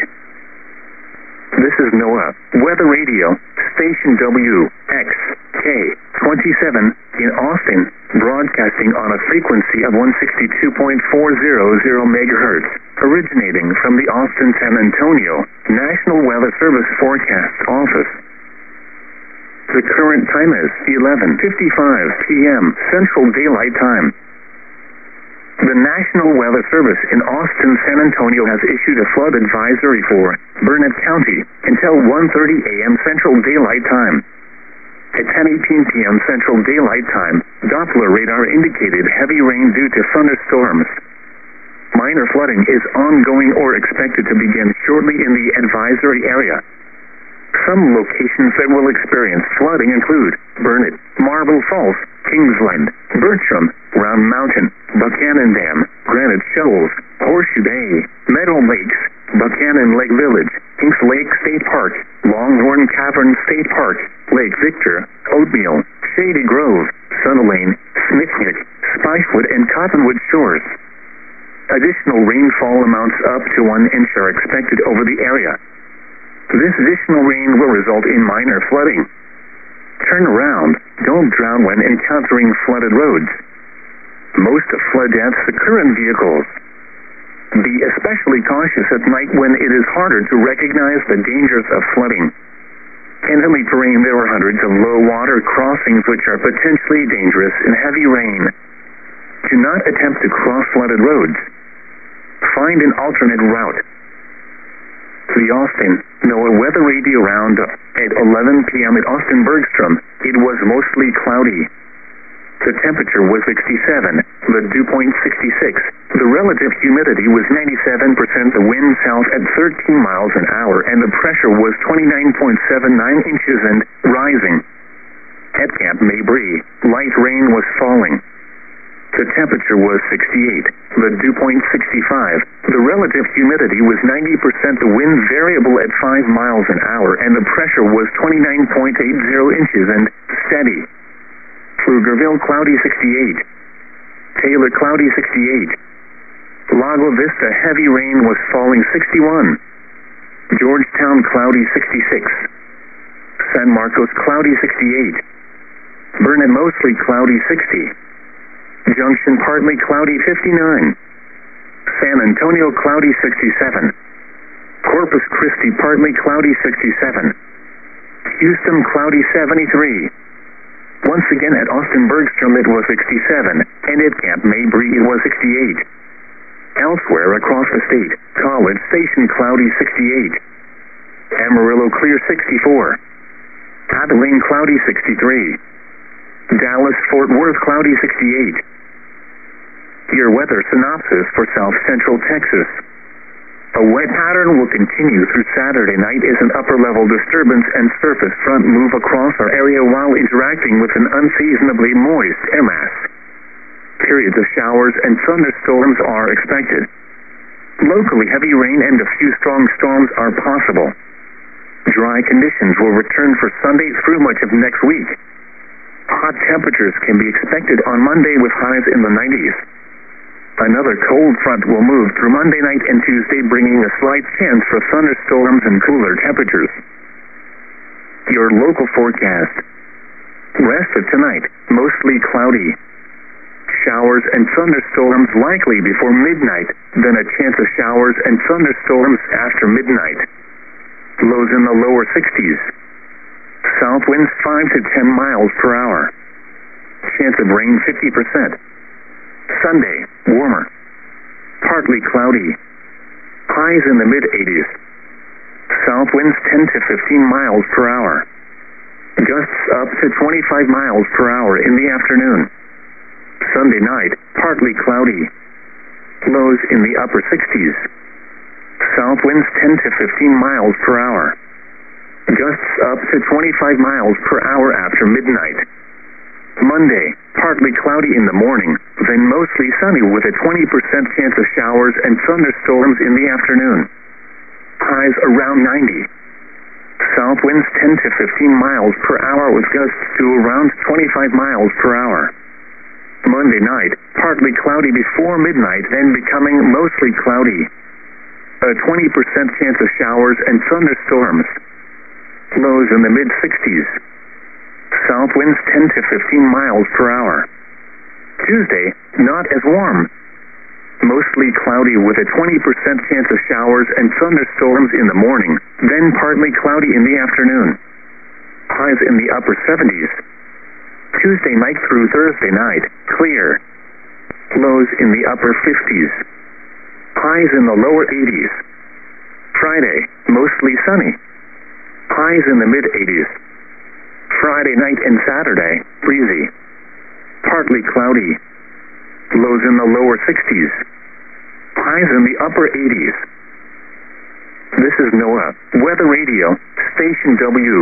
This is NOAA Weather Radio, Station WXK-27 in Austin, broadcasting on a frequency of 162.400 megahertz, originating from the Austin-San Antonio National Weather Service Forecast Office. The current time is 11:55 p.m. Central Daylight Time. The National Weather Service in Austin, San Antonio has issued a flood advisory for Burnett County until 1:30 a.m. Central Daylight Time. At 10:18 p.m. Central Daylight Time, Doppler radar indicated heavy rain due to thunderstorms. Minor flooding is ongoing or expected to begin shortly in the advisory area. Some locations that will experience flooding include Burnett, Marble Falls, Kingsland, Bertram, Round Mountain, Buchanan Dam, Granite Shoals, Horseshoe Bay, Meadow Lakes, Buchanan Lake Village, Hinks Lake State Park, Longhorn Cavern State Park, Lake Victor, Oatmeal, Shady Grove, Sun Lane, Smithwick, Spicewood, and Cottonwood Shores. Additional rainfall amounts up to 1 inch are expected over the area. This additional rain will result in minor flooding. Turn around. Don't drown when encountering flooded roads. Most flood deaths occur in vehicles. Be especially cautious at night when it is harder to recognize the dangers of flooding. In the terrain, there are hundreds of low water crossings which are potentially dangerous in heavy rain. Do not attempt to cross flooded roads. Find an alternate route. The Austin NOAA Weather Radio Roundup at 11 p.m. at Austin Bergstrom. It was mostly cloudy. The temperature was 67, the dew point 66. The relative humidity was 97%, the wind south at 13 miles an hour, and the pressure was 29.79 inches and rising. At Camp Mabry, light rain was falling. The temperature was 68, the dew point 65. The relative humidity was 90%, the wind variable at 5 miles an hour, and the pressure was 29.80 inches and steady. Pflugerville, cloudy 68. Taylor, cloudy 68. Lago Vista, heavy rain was falling 61. Georgetown, cloudy 66. San Marcos, cloudy 68. Burnett, mostly cloudy 60. Junction, partly cloudy 59. San Antonio, cloudy 67. Corpus Christi, partly cloudy 67. Houston, cloudy 73. Once again at Austin Bergstrom it was 67, and at Camp Mabry it was 68. Elsewhere across the state, College Station, cloudy 68. Amarillo, clear 64. Abilene, cloudy 63. Dallas, Fort Worth, cloudy 68. Your weather synopsis for South Central Texas. A wet pattern will continue through Saturday night as an upper-level disturbance and surface front move across our area while interacting with an unseasonably moist air mass. Periods of showers and thunderstorms are expected. Locally, heavy rain and a few strong storms are possible. Dry conditions will return for Sunday through much of next week. Hot temperatures can be expected on Monday with highs in the 90s. Another cold front will move through Monday night and Tuesday, bringing a slight chance for thunderstorms and cooler temperatures. Your local forecast. Rest of tonight, mostly cloudy. Showers and thunderstorms likely before midnight, then a chance of showers and thunderstorms after midnight. Lows in the lower 60s. South winds 5 to 10 miles per hour. Chance of rain 50%. Sunday, warmer. Partly cloudy. Highs in the mid-80s. South winds 10 to 15 miles per hour. Gusts up to 25 miles per hour in the afternoon. Sunday night, partly cloudy. Lows in the upper 60s. South winds 10 to 15 miles per hour. Gusts up to 25 miles per hour after midnight. Monday, partly cloudy in the morning, then mostly sunny with a 20% chance of showers and thunderstorms in the afternoon. Highs around 90. South winds 10 to 15 miles per hour with gusts to around 25 miles per hour. Monday night, partly cloudy before midnight, then becoming mostly cloudy. A 20% chance of showers and thunderstorms. Lows in the mid-60s. South winds 10 to 15 miles per hour. Tuesday, not as warm. Mostly cloudy with a 20% chance of showers and thunderstorms in the morning, then partly cloudy in the afternoon. Highs in the upper 70s. Tuesday night through Thursday night, clear. Lows in the upper 50s. Highs in the lower 80s. Friday, mostly sunny. Highs in the mid-80s. Friday night and Saturday, breezy. Partly cloudy. Lows in the lower 60s. Highs in the upper 80s. This is NOAA Weather Radio, Station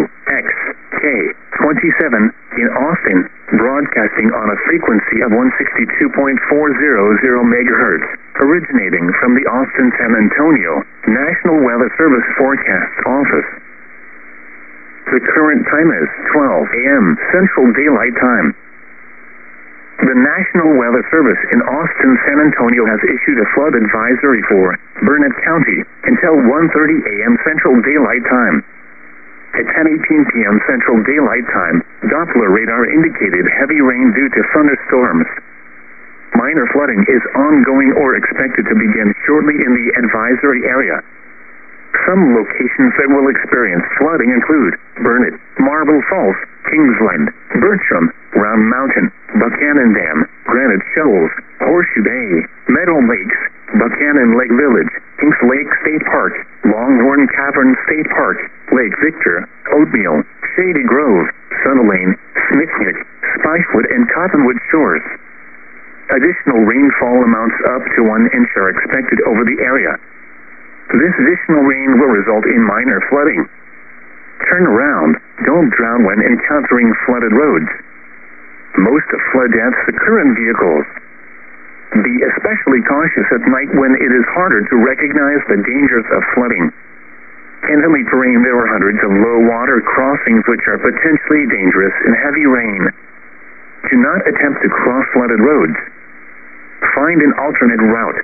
WXK-27 in Austin, broadcasting on a frequency of 162.400 megahertz, originating from the Austin-San Antonio National Weather Service Forecast Office. The current time is 12 a.m. Central Daylight Time. The National Weather Service in Austin, San Antonio has issued a flood advisory for Burnett County until 1:30 a.m. Central Daylight Time. At 10:18 p.m. Central Daylight Time, Doppler radar indicated heavy rain due to thunderstorms. Minor flooding is ongoing or expected to begin shortly in the advisory area. Some locations that will experience flooding include Burnett, Marble Falls, Kingsland, Bertram, Round Mountain, Buchanan Dam, Granite Shoals, Horseshoe Bay, Meadow Lakes, Buchanan Lake Village, Hinks Lake State Park, Longhorn Cavern State Park, Lake Victor, Oatmeal, Shady Grove, Sunny Lane, Smithick, Spicewood, and Cottonwood Shores. Additional rainfall amounts up to 1 inch are expected over the area. This additional rain will result in minor flooding. Turn around. Don't drown when encountering flooded roads. Most flood deaths occur in vehicles. Be especially cautious at night when it is harder to recognize the dangers of flooding. In heavy terrain, there are hundreds of low water crossings which are potentially dangerous in heavy rain. Do not attempt to cross flooded roads. Find an alternate route.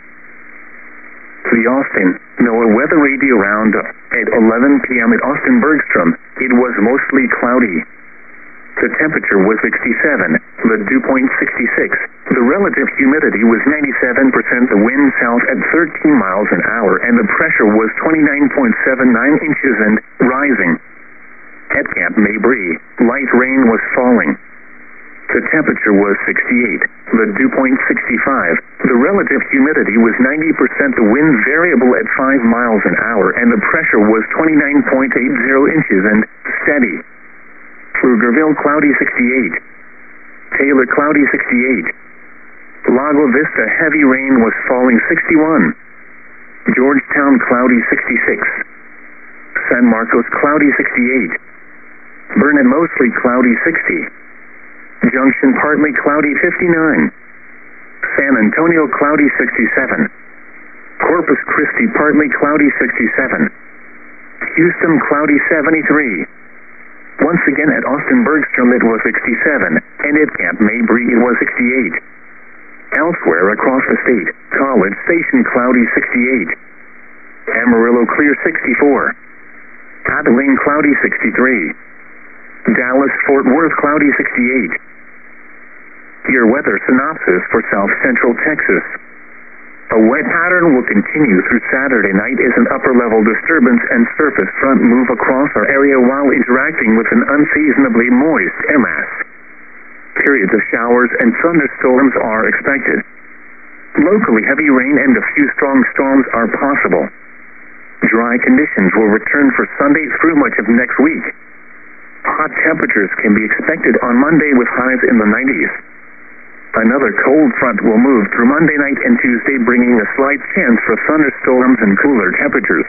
The Austin NOAA Weather Radio Roundup at 11 p.m. at Austin Bergstrom. It was mostly cloudy. The temperature was 67, the dew point 66. The relative humidity was 97%, the wind south at 13 miles an hour, and the pressure was 29.79 inches and rising. At Camp Mabry, light rain was falling. The temperature was 68, the dew point 65. The relative humidity was 90%, the wind variable at 5 miles an hour, and the pressure was 29.80 inches and steady. Pflugerville, cloudy 68. Taylor, cloudy 68. Lago Vista, heavy rain was falling 61. Georgetown, cloudy 66. San Marcos, cloudy 68. Burnett, mostly cloudy 60. Junction, partly cloudy 59. San Antonio, cloudy 67. Corpus Christi, partly cloudy 67. Houston, cloudy 73. Once again at Austin Bergstrom it was 67, and at Camp Mabry it was 68. Elsewhere across the state, College Station, cloudy 68. Amarillo, clear 64. Abilene, cloudy 63. Dallas, Fort Worth, cloudy 68. Your weather synopsis for South Central Texas. A wet pattern will continue through Saturday night as an upper-level disturbance and surface front move across our area while interacting with an unseasonably moist air mass. Periods of showers and thunderstorms are expected. Locally, heavy rain and a few strong storms are possible. Dry conditions will return for Sunday through much of next week. Hot temperatures can be expected on Monday with highs in the 90s. Another cold front will move through Monday night and Tuesday, bringing a slight chance for thunderstorms and cooler temperatures.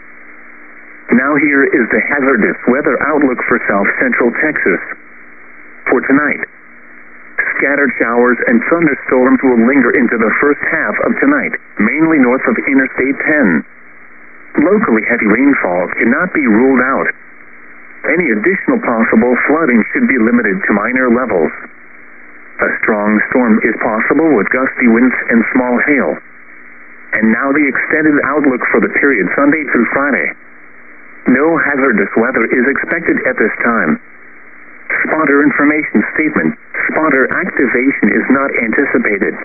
Now here is the hazardous weather outlook for South Central Texas. For tonight, scattered showers and thunderstorms will linger into the first half of tonight, mainly north of Interstate 10. Locally, heavy rainfall cannot be ruled out. Any additional possible flooding should be limited to minor levels. A strong storm is possible with gusty winds and small hail. And now the extended outlook for the period Sunday through Friday. No hazardous weather is expected at this time. Spotter information statement. Spotter activation is not anticipated.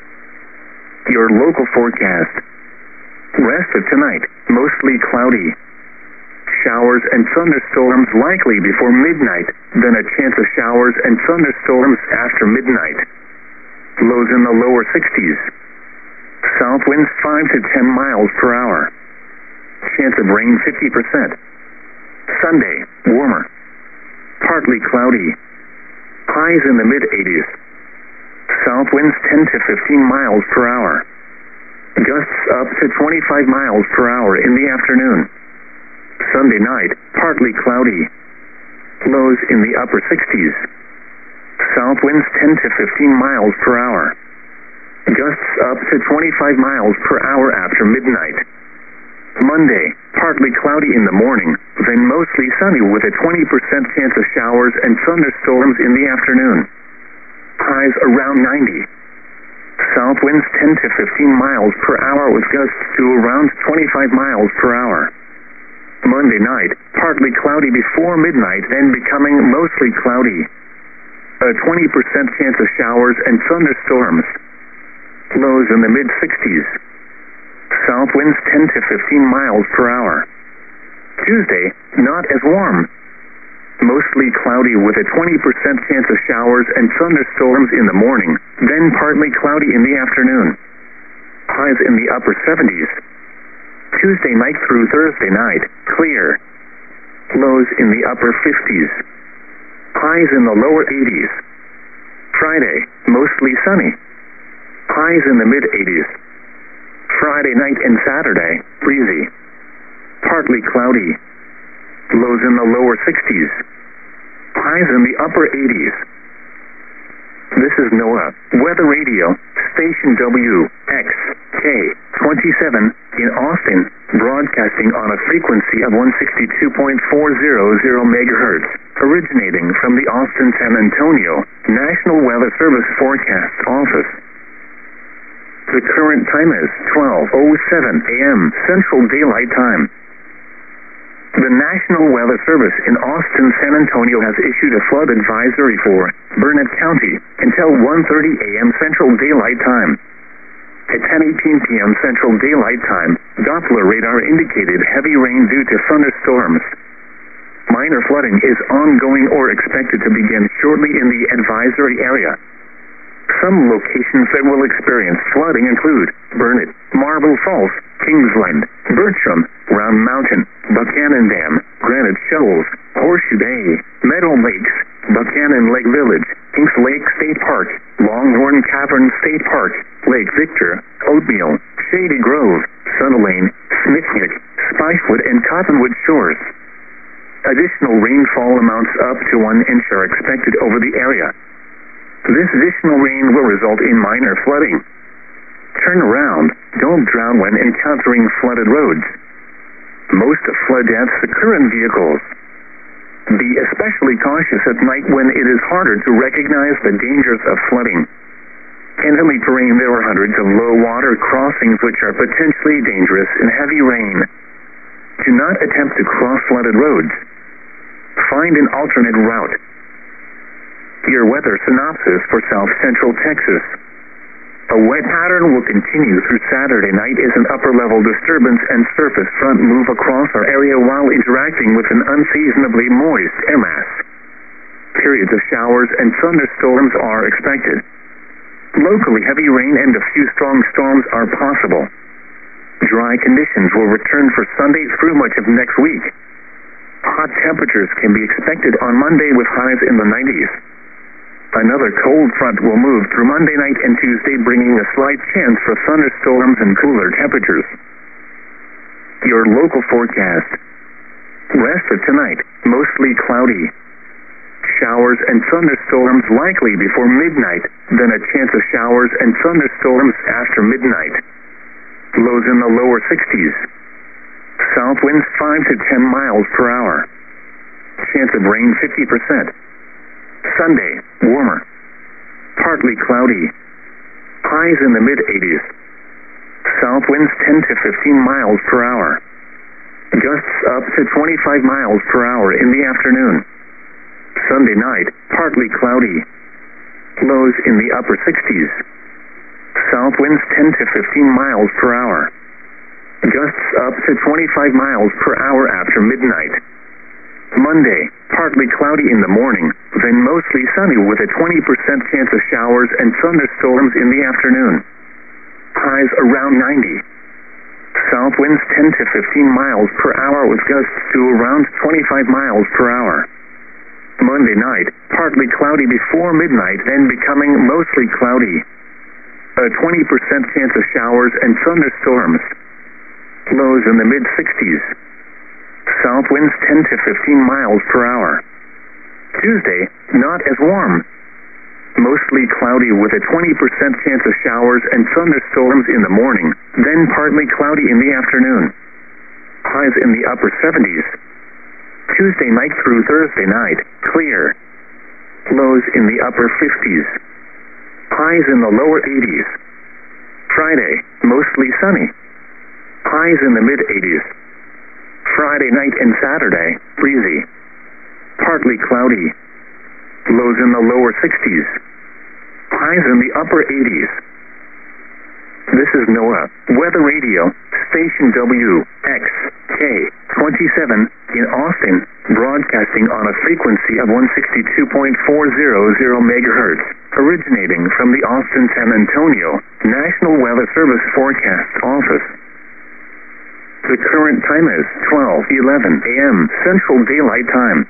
Your local forecast. Rest of tonight, mostly cloudy. Showers and thunderstorms likely before midnight, then a chance of showers and thunderstorms after midnight. Lows in the lower 60s. South winds 5 to 10 miles per hour. Chance of rain 50%. Sunday, warmer. Partly cloudy. Highs in the mid-80s. South winds 10 to 15 miles per hour. Gusts up to 25 miles per hour in the afternoon. Sunday night, partly cloudy. Lows in the upper 60s. South winds 10 to 15 miles per hour. Gusts up to 25 miles per hour after midnight. Monday, partly cloudy in the morning, then mostly sunny with a 20% chance of showers and thunderstorms in the afternoon. Highs around 90. South winds 10 to 15 miles per hour with gusts to around 25 miles per hour. Monday night, partly cloudy before midnight, then becoming mostly cloudy. A 20% chance of showers and thunderstorms. Lows in the mid-60s. South winds 10 to 15 miles per hour. Tuesday, not as warm. Mostly cloudy with a 20% chance of showers and thunderstorms in the morning, then partly cloudy in the afternoon. Highs in the upper 70s. Tuesday night through Thursday night, clear. Lows in the upper 50s. Highs in the lower 80s. Friday, mostly sunny. Highs in the mid-80s. Friday night and Saturday, breezy. Partly cloudy. Lows in the lower 60s. Highs in the upper 80s. This is NOAA Weather Radio, Station WXK-27 in Austin, broadcasting on a frequency of 162.400 megahertz, originating from the Austin-San Antonio National Weather Service Forecast Office. The current time is 12:07 a.m. Central Daylight Time. The National Weather Service in Austin, San Antonio has issued a flood advisory for Burnett County until 1:30 a.m. Central Daylight Time. At 10:18 p.m. Central Daylight Time, Doppler radar indicated heavy rain due to thunderstorms. Minor flooding is ongoing or expected to begin shortly in the advisory area. Some locations that will experience flooding include Burnett, Marble Falls, Kingsland, Bertram, Round Mountain, Buchanan Dam, Granite Shoals, Horseshoe Bay, Meadow Lakes, Buchanan Lake Village, Hinks Lake State Park, Longhorn Cavern State Park, Lake Victor, Oatmeal, Shady Grove, Sunny Lane, Smithwick, Spicewood, and Cottonwood Shores. Additional rainfall amounts up to 1 inch are expected over the area. This additional rain will result in minor flooding. Turn around. Don't drown when encountering flooded roads. Most flood deaths occur in vehicles. Be especially cautious at night when it is harder to recognize the dangers of flooding. In the terrain, there are hundreds of low water crossings which are potentially dangerous in heavy rain. Do not attempt to cross flooded roads. Find an alternate route. Your weather synopsis for South Central Texas. A wet pattern will continue through Saturday night as an upper-level disturbance and surface front move across our area while interacting with an unseasonably moist air mass. Periods of showers and thunderstorms are expected. Locally, heavy rain and a few strong storms are possible. Dry conditions will return for Sunday through much of next week. Hot temperatures can be expected on Monday with highs in the 90s. Another cold front will move through Monday night and Tuesday, bringing a slight chance for thunderstorms and cooler temperatures. Your local forecast. Rest of tonight, mostly cloudy. Showers and thunderstorms likely before midnight, then a chance of showers and thunderstorms after midnight. Lows in the lower 60s. South winds 5 to 10 miles per hour. Chance of rain 50%. Sunday, warmer. Partly cloudy. Highs in the mid-80s. South winds 10 to 15 miles per hour. Gusts up to 25 miles per hour in the afternoon. Sunday night, partly cloudy. Lows in the upper 60s. South winds 10 to 15 miles per hour. Gusts up to 25 miles per hour after midnight. Monday, partly cloudy in the morning, then mostly sunny with a 20% chance of showers and thunderstorms in the afternoon. Highs around 90. South winds 10 to 15 miles per hour with gusts to around 25 miles per hour. Monday night, partly cloudy before midnight, then becoming mostly cloudy. A 20% chance of showers and thunderstorms. Lows in the mid-60s. South winds 10 to 15 miles per hour. Tuesday, not as warm. Mostly cloudy with a 20% chance of showers and thunderstorms in the morning, then partly cloudy in the afternoon. Highs in the upper 70s. Tuesday night through Thursday night, clear. Lows in the upper 50s. Highs in the lower 80s. Friday, mostly sunny. Highs in the mid-80s. Friday night and Saturday, breezy. Partly cloudy. Lows in the lower 60s. Highs in the upper 80s. This is NOAA Weather Radio, Station WXK-27 in Austin, broadcasting on a frequency of 162.400 megahertz, originating from the Austin-San Antonio National Weather Service Forecast Office. The current time is 12:11 a.m. Central Daylight Time.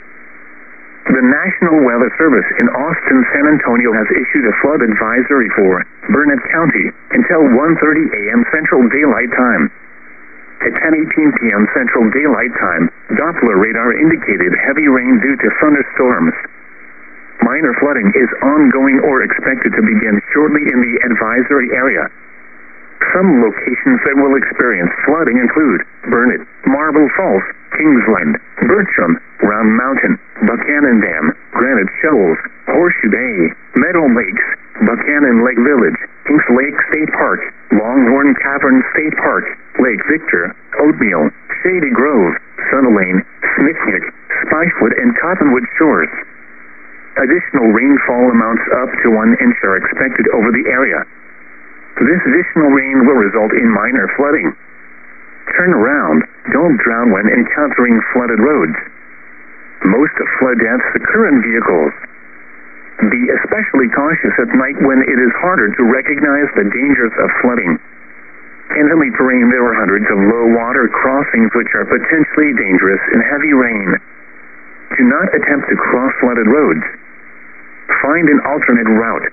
The National Weather Service in Austin, San Antonio has issued a flood advisory for Burnett County until 1:30 a.m. Central Daylight Time. At 10:18 p.m. Central Daylight Time, Doppler radar indicated heavy rain due to thunderstorms. Minor flooding is ongoing or expected to begin shortly in the advisory area. Some locations that will experience flooding include Burnett, Marble Falls, Kingsland, Bertram, Round Mountain, Buchanan Dam, Granite Shoals, Horseshoe Bay, Meadow Lakes, Buchanan Lake Village, Kings Lake State Park, Longhorn Cavern State Park, Lake Victor, Oatmeal, Shady Grove, Sunderlane, Smithwick, Spicewood, and Cottonwood Shores. Additional rainfall amounts up to 1 inch are expected over the area. This additional rain will result in minor flooding. Turn around. Don't drown when encountering flooded roads. Most flood deaths occur in vehicles. Be especially cautious at night when it is harder to recognize the dangers of flooding. In the terrain, there are hundreds of low water crossings which are potentially dangerous in heavy rain. Do not attempt to cross flooded roads. Find an alternate route.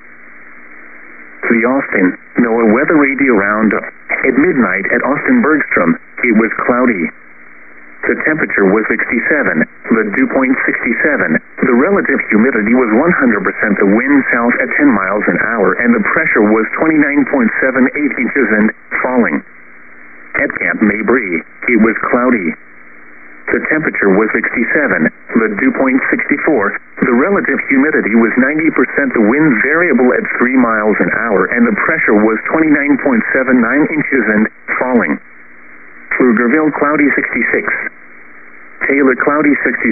The Austin NOAA Weather Radio Roundup. At midnight at Austin Bergstrom, it was cloudy. The temperature was 67, the dew point 67, the relative humidity was 100%, the wind south at 10 miles an hour, and the pressure was 29.78 inches and falling. At Camp Mabry, it was cloudy. The temperature was 67, the dew point 64, the relative humidity was 90%, the wind variable at 3 miles an hour, and the pressure was 29.79 inches and falling. Pflugerville, cloudy 66. Taylor, cloudy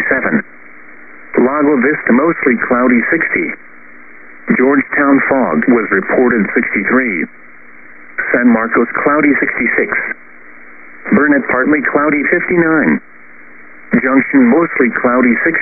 67. Lago Vista, mostly cloudy 60. Georgetown, fog was reported 63. San Marcos, cloudy 66. Burnett, partly cloudy 59. Junction, mostly cloudy 60.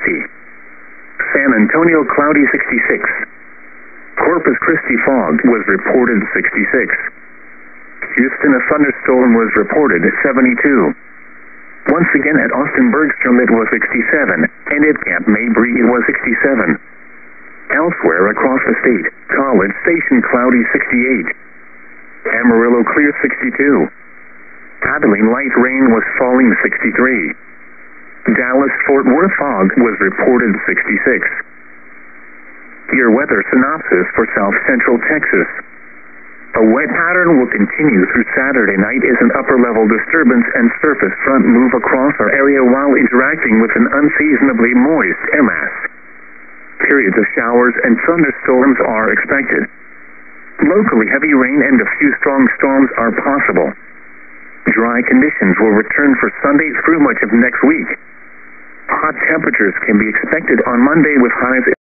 San Antonio, cloudy 66. Corpus Christi, fog was reported 66. Houston, a thunderstorm was reported 72. Once again at Austin Bergstrom, it was 67, and at Camp Mabry, it was 67. Elsewhere across the state, College Station, cloudy 68. Amarillo, clear 62. Abilene, light rain was falling 63. Dallas, Fort Worth, fog was reported 66. Your weather synopsis for South Central Texas. A wet pattern will continue through Saturday night as an upper-level disturbance and surface front move across our area while interacting with an unseasonably moist air mass. Periods of showers and thunderstorms are expected. Locally, heavy rain and a few strong storms are possible. Dry conditions will return for Sunday through much of next week. Hot temperatures can be expected on Monday with highs